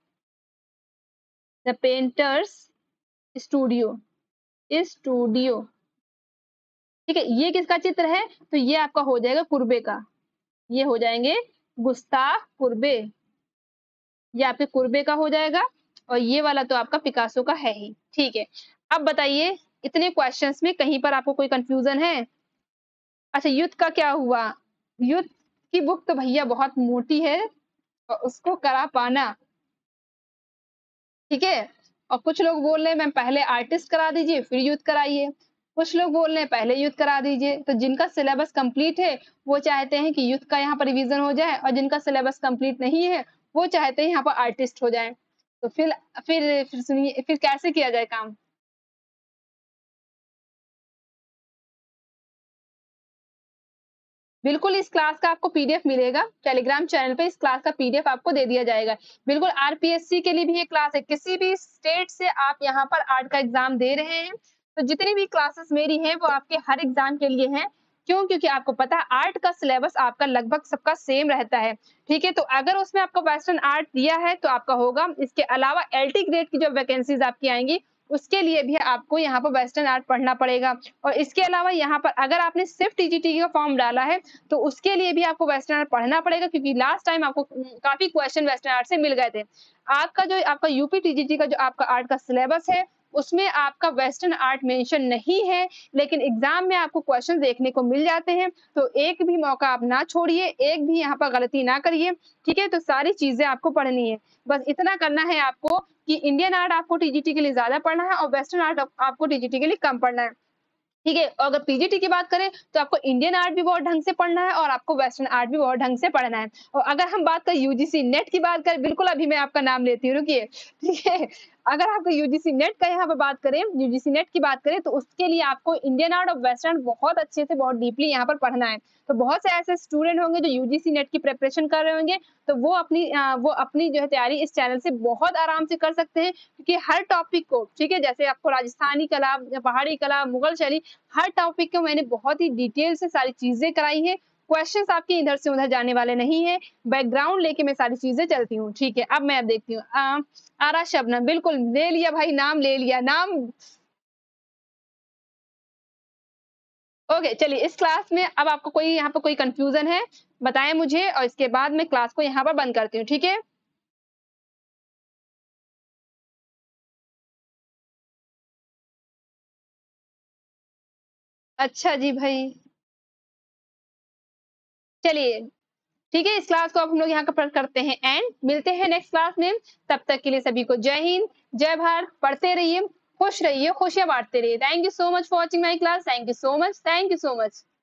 the painters studio, studio, ठीक है। ये किसका चित्र है? तो ये आपका हो जाएगा कुर्बे का, ये हो जाएंगे गुस्ताफ कुर्बे, ये आपके कुर्बे का हो जाएगा, और ये वाला तो आपका पिकासो का है ही, ठीक है। अब बताइए, इतने क्वेश्चंस में कहीं पर आपको कोई कंफ्यूजन है? अच्छा, युद्ध का क्या हुआ? युद्ध की बुक तो भैया बहुत मोटी है, और उसको करा पाना, ठीक है। और कुछ लोग बोल रहे हैं मैम पहले आर्टिस्ट करा दीजिए फिर युद्ध कराइए, कुछ लोग बोल रहे हैं पहले युद्ध करा दीजिए। तो जिनका सिलेबस कंप्लीट है वो चाहते हैं कि युद्ध का यहाँ पर रिवीजन हो जाए, और जिनका सिलेबस कंप्लीट नहीं है वो चाहते हैं यहाँ पर आर्टिस्ट हो जाए। तो फिर फिर फिर सुनिए, फिर कैसे किया जाए काम? बिल्कुल, इस क्लास का आपको पीडीएफ मिलेगा टेलीग्राम चैनल पे, इस क्लास का पीडीएफ आपको दे दिया जाएगा। बिल्कुल, आरपीएससी के लिए भी ये क्लास है, किसी भी स्टेट से आप यहाँ पर आर्ट का एग्जाम दे रहे हैं तो जितनी भी क्लासेस मेरी हैं वो आपके हर एग्जाम के लिए हैं। क्यों? क्योंकि आपको पता है आर्ट का सिलेबस आपका लगभग सबका सेम रहता है, ठीक है। तो अगर उसमें आपको वेस्टर्न आर्ट दिया है तो आपका होगा, इसके अलावा एलटी ग्रेड की जो वैकेंसीज आपकी आएंगी उसके लिए भी आपको यहाँ पर वेस्टर्न आर्ट पढ़ना पड़ेगा। और इसके अलावा यहाँ पर अगर आपने सिर्फ टीजीटी का फॉर्म डाला है तो उसके लिए भी आपको वेस्टर्न आर्ट पढ़ना पड़ेगा, क्योंकि लास्ट टाइम आपको काफी क्वेश्चन वेस्टर्न आर्ट से मिल गए थे। आपका जो आपका यूपी टीजीटी का जो आपका आर्ट का सिलेबस है उसमें आपका वेस्टर्न आर्ट मेंशन नहीं है, लेकिन एग्जाम में आपको क्वेश्चन देखने को मिल जाते हैं। तो एक भी मौका आप ना छोड़िए, एक भी यहाँ पर गलती ना करिए, ठीक है। तो सारी चीजें आपको पढ़नी है, बस इतना करना है आपको कि इंडियन आर्ट आपको टीजीटी के लिए ज्यादा पढ़ना है और वेस्टर्न आर्ट आपको टीजीटी के लिए कम पढ़ना है, ठीक है। और अगर पीजीटी की बात करें तो आपको इंडियन आर्ट भी बहुत ढंग से पढ़ना है और आपको वेस्टर्न आर्ट भी बहुत ढंग से पढ़ना है। और अगर हम बात करें यूजीसी नेट की बात करें, बिल्कुल अभी मैं आपका नाम लेती हूँ, रुकिए, ठीक है। अगर आपको यूजीसी नेट का यहाँ पे बात करें, यूजीसी नेट की बात करें तो उसके लिए आपको इंडियन आर्ट और वेस्टर्न बहुत अच्छे से बहुत डीपली यहाँ पर पढ़ना है। तो बहुत से ऐसे स्टूडेंट होंगे जो यूजीसी नेट की प्रिपरेशन कर रहे होंगे, तो वो अपनी आ, वो अपनी जो है तैयारी इस चैनल से बहुत आराम से कर सकते हैं, क्योंकि हर टॉपिक को, ठीक है, जैसे आपको राजस्थानी कला, पहाड़ी कला, मुगल शैली, हर टॉपिक को मैंने बहुत ही डिटेल से सारी चीजें कराई हैं। क्वेश्चंस आपके इधर से उधर जाने वाले नहीं है, बैकग्राउंड लेके मैं सारी चीजें चलती हूँ, ठीक है। अब मैं अब देखती हूँ, आ, आरा शबनम, बिल्कुल ले लिया भाई, नाम ले लिया, नाम। ओके, चलिए इस क्लास में अब आपको कोई यहाँ पर कोई कंफ्यूजन है बताएं मुझे, और इसके बाद मैं क्लास को यहाँ पर बंद करती हूँ, ठीक है। अच्छा जी भाई, चलिए ठीक है, इस क्लास को अब हम लोग यहाँ पर करते हैं एंड, मिलते हैं नेक्स्ट क्लास में। तब तक के लिए सभी को जय हिंद, जय भारत, पढ़ते रहिए, खुश रहिए, खुशियां बांटते रहिए। Thank you so much for watching my class, thank you so much, thank you so much.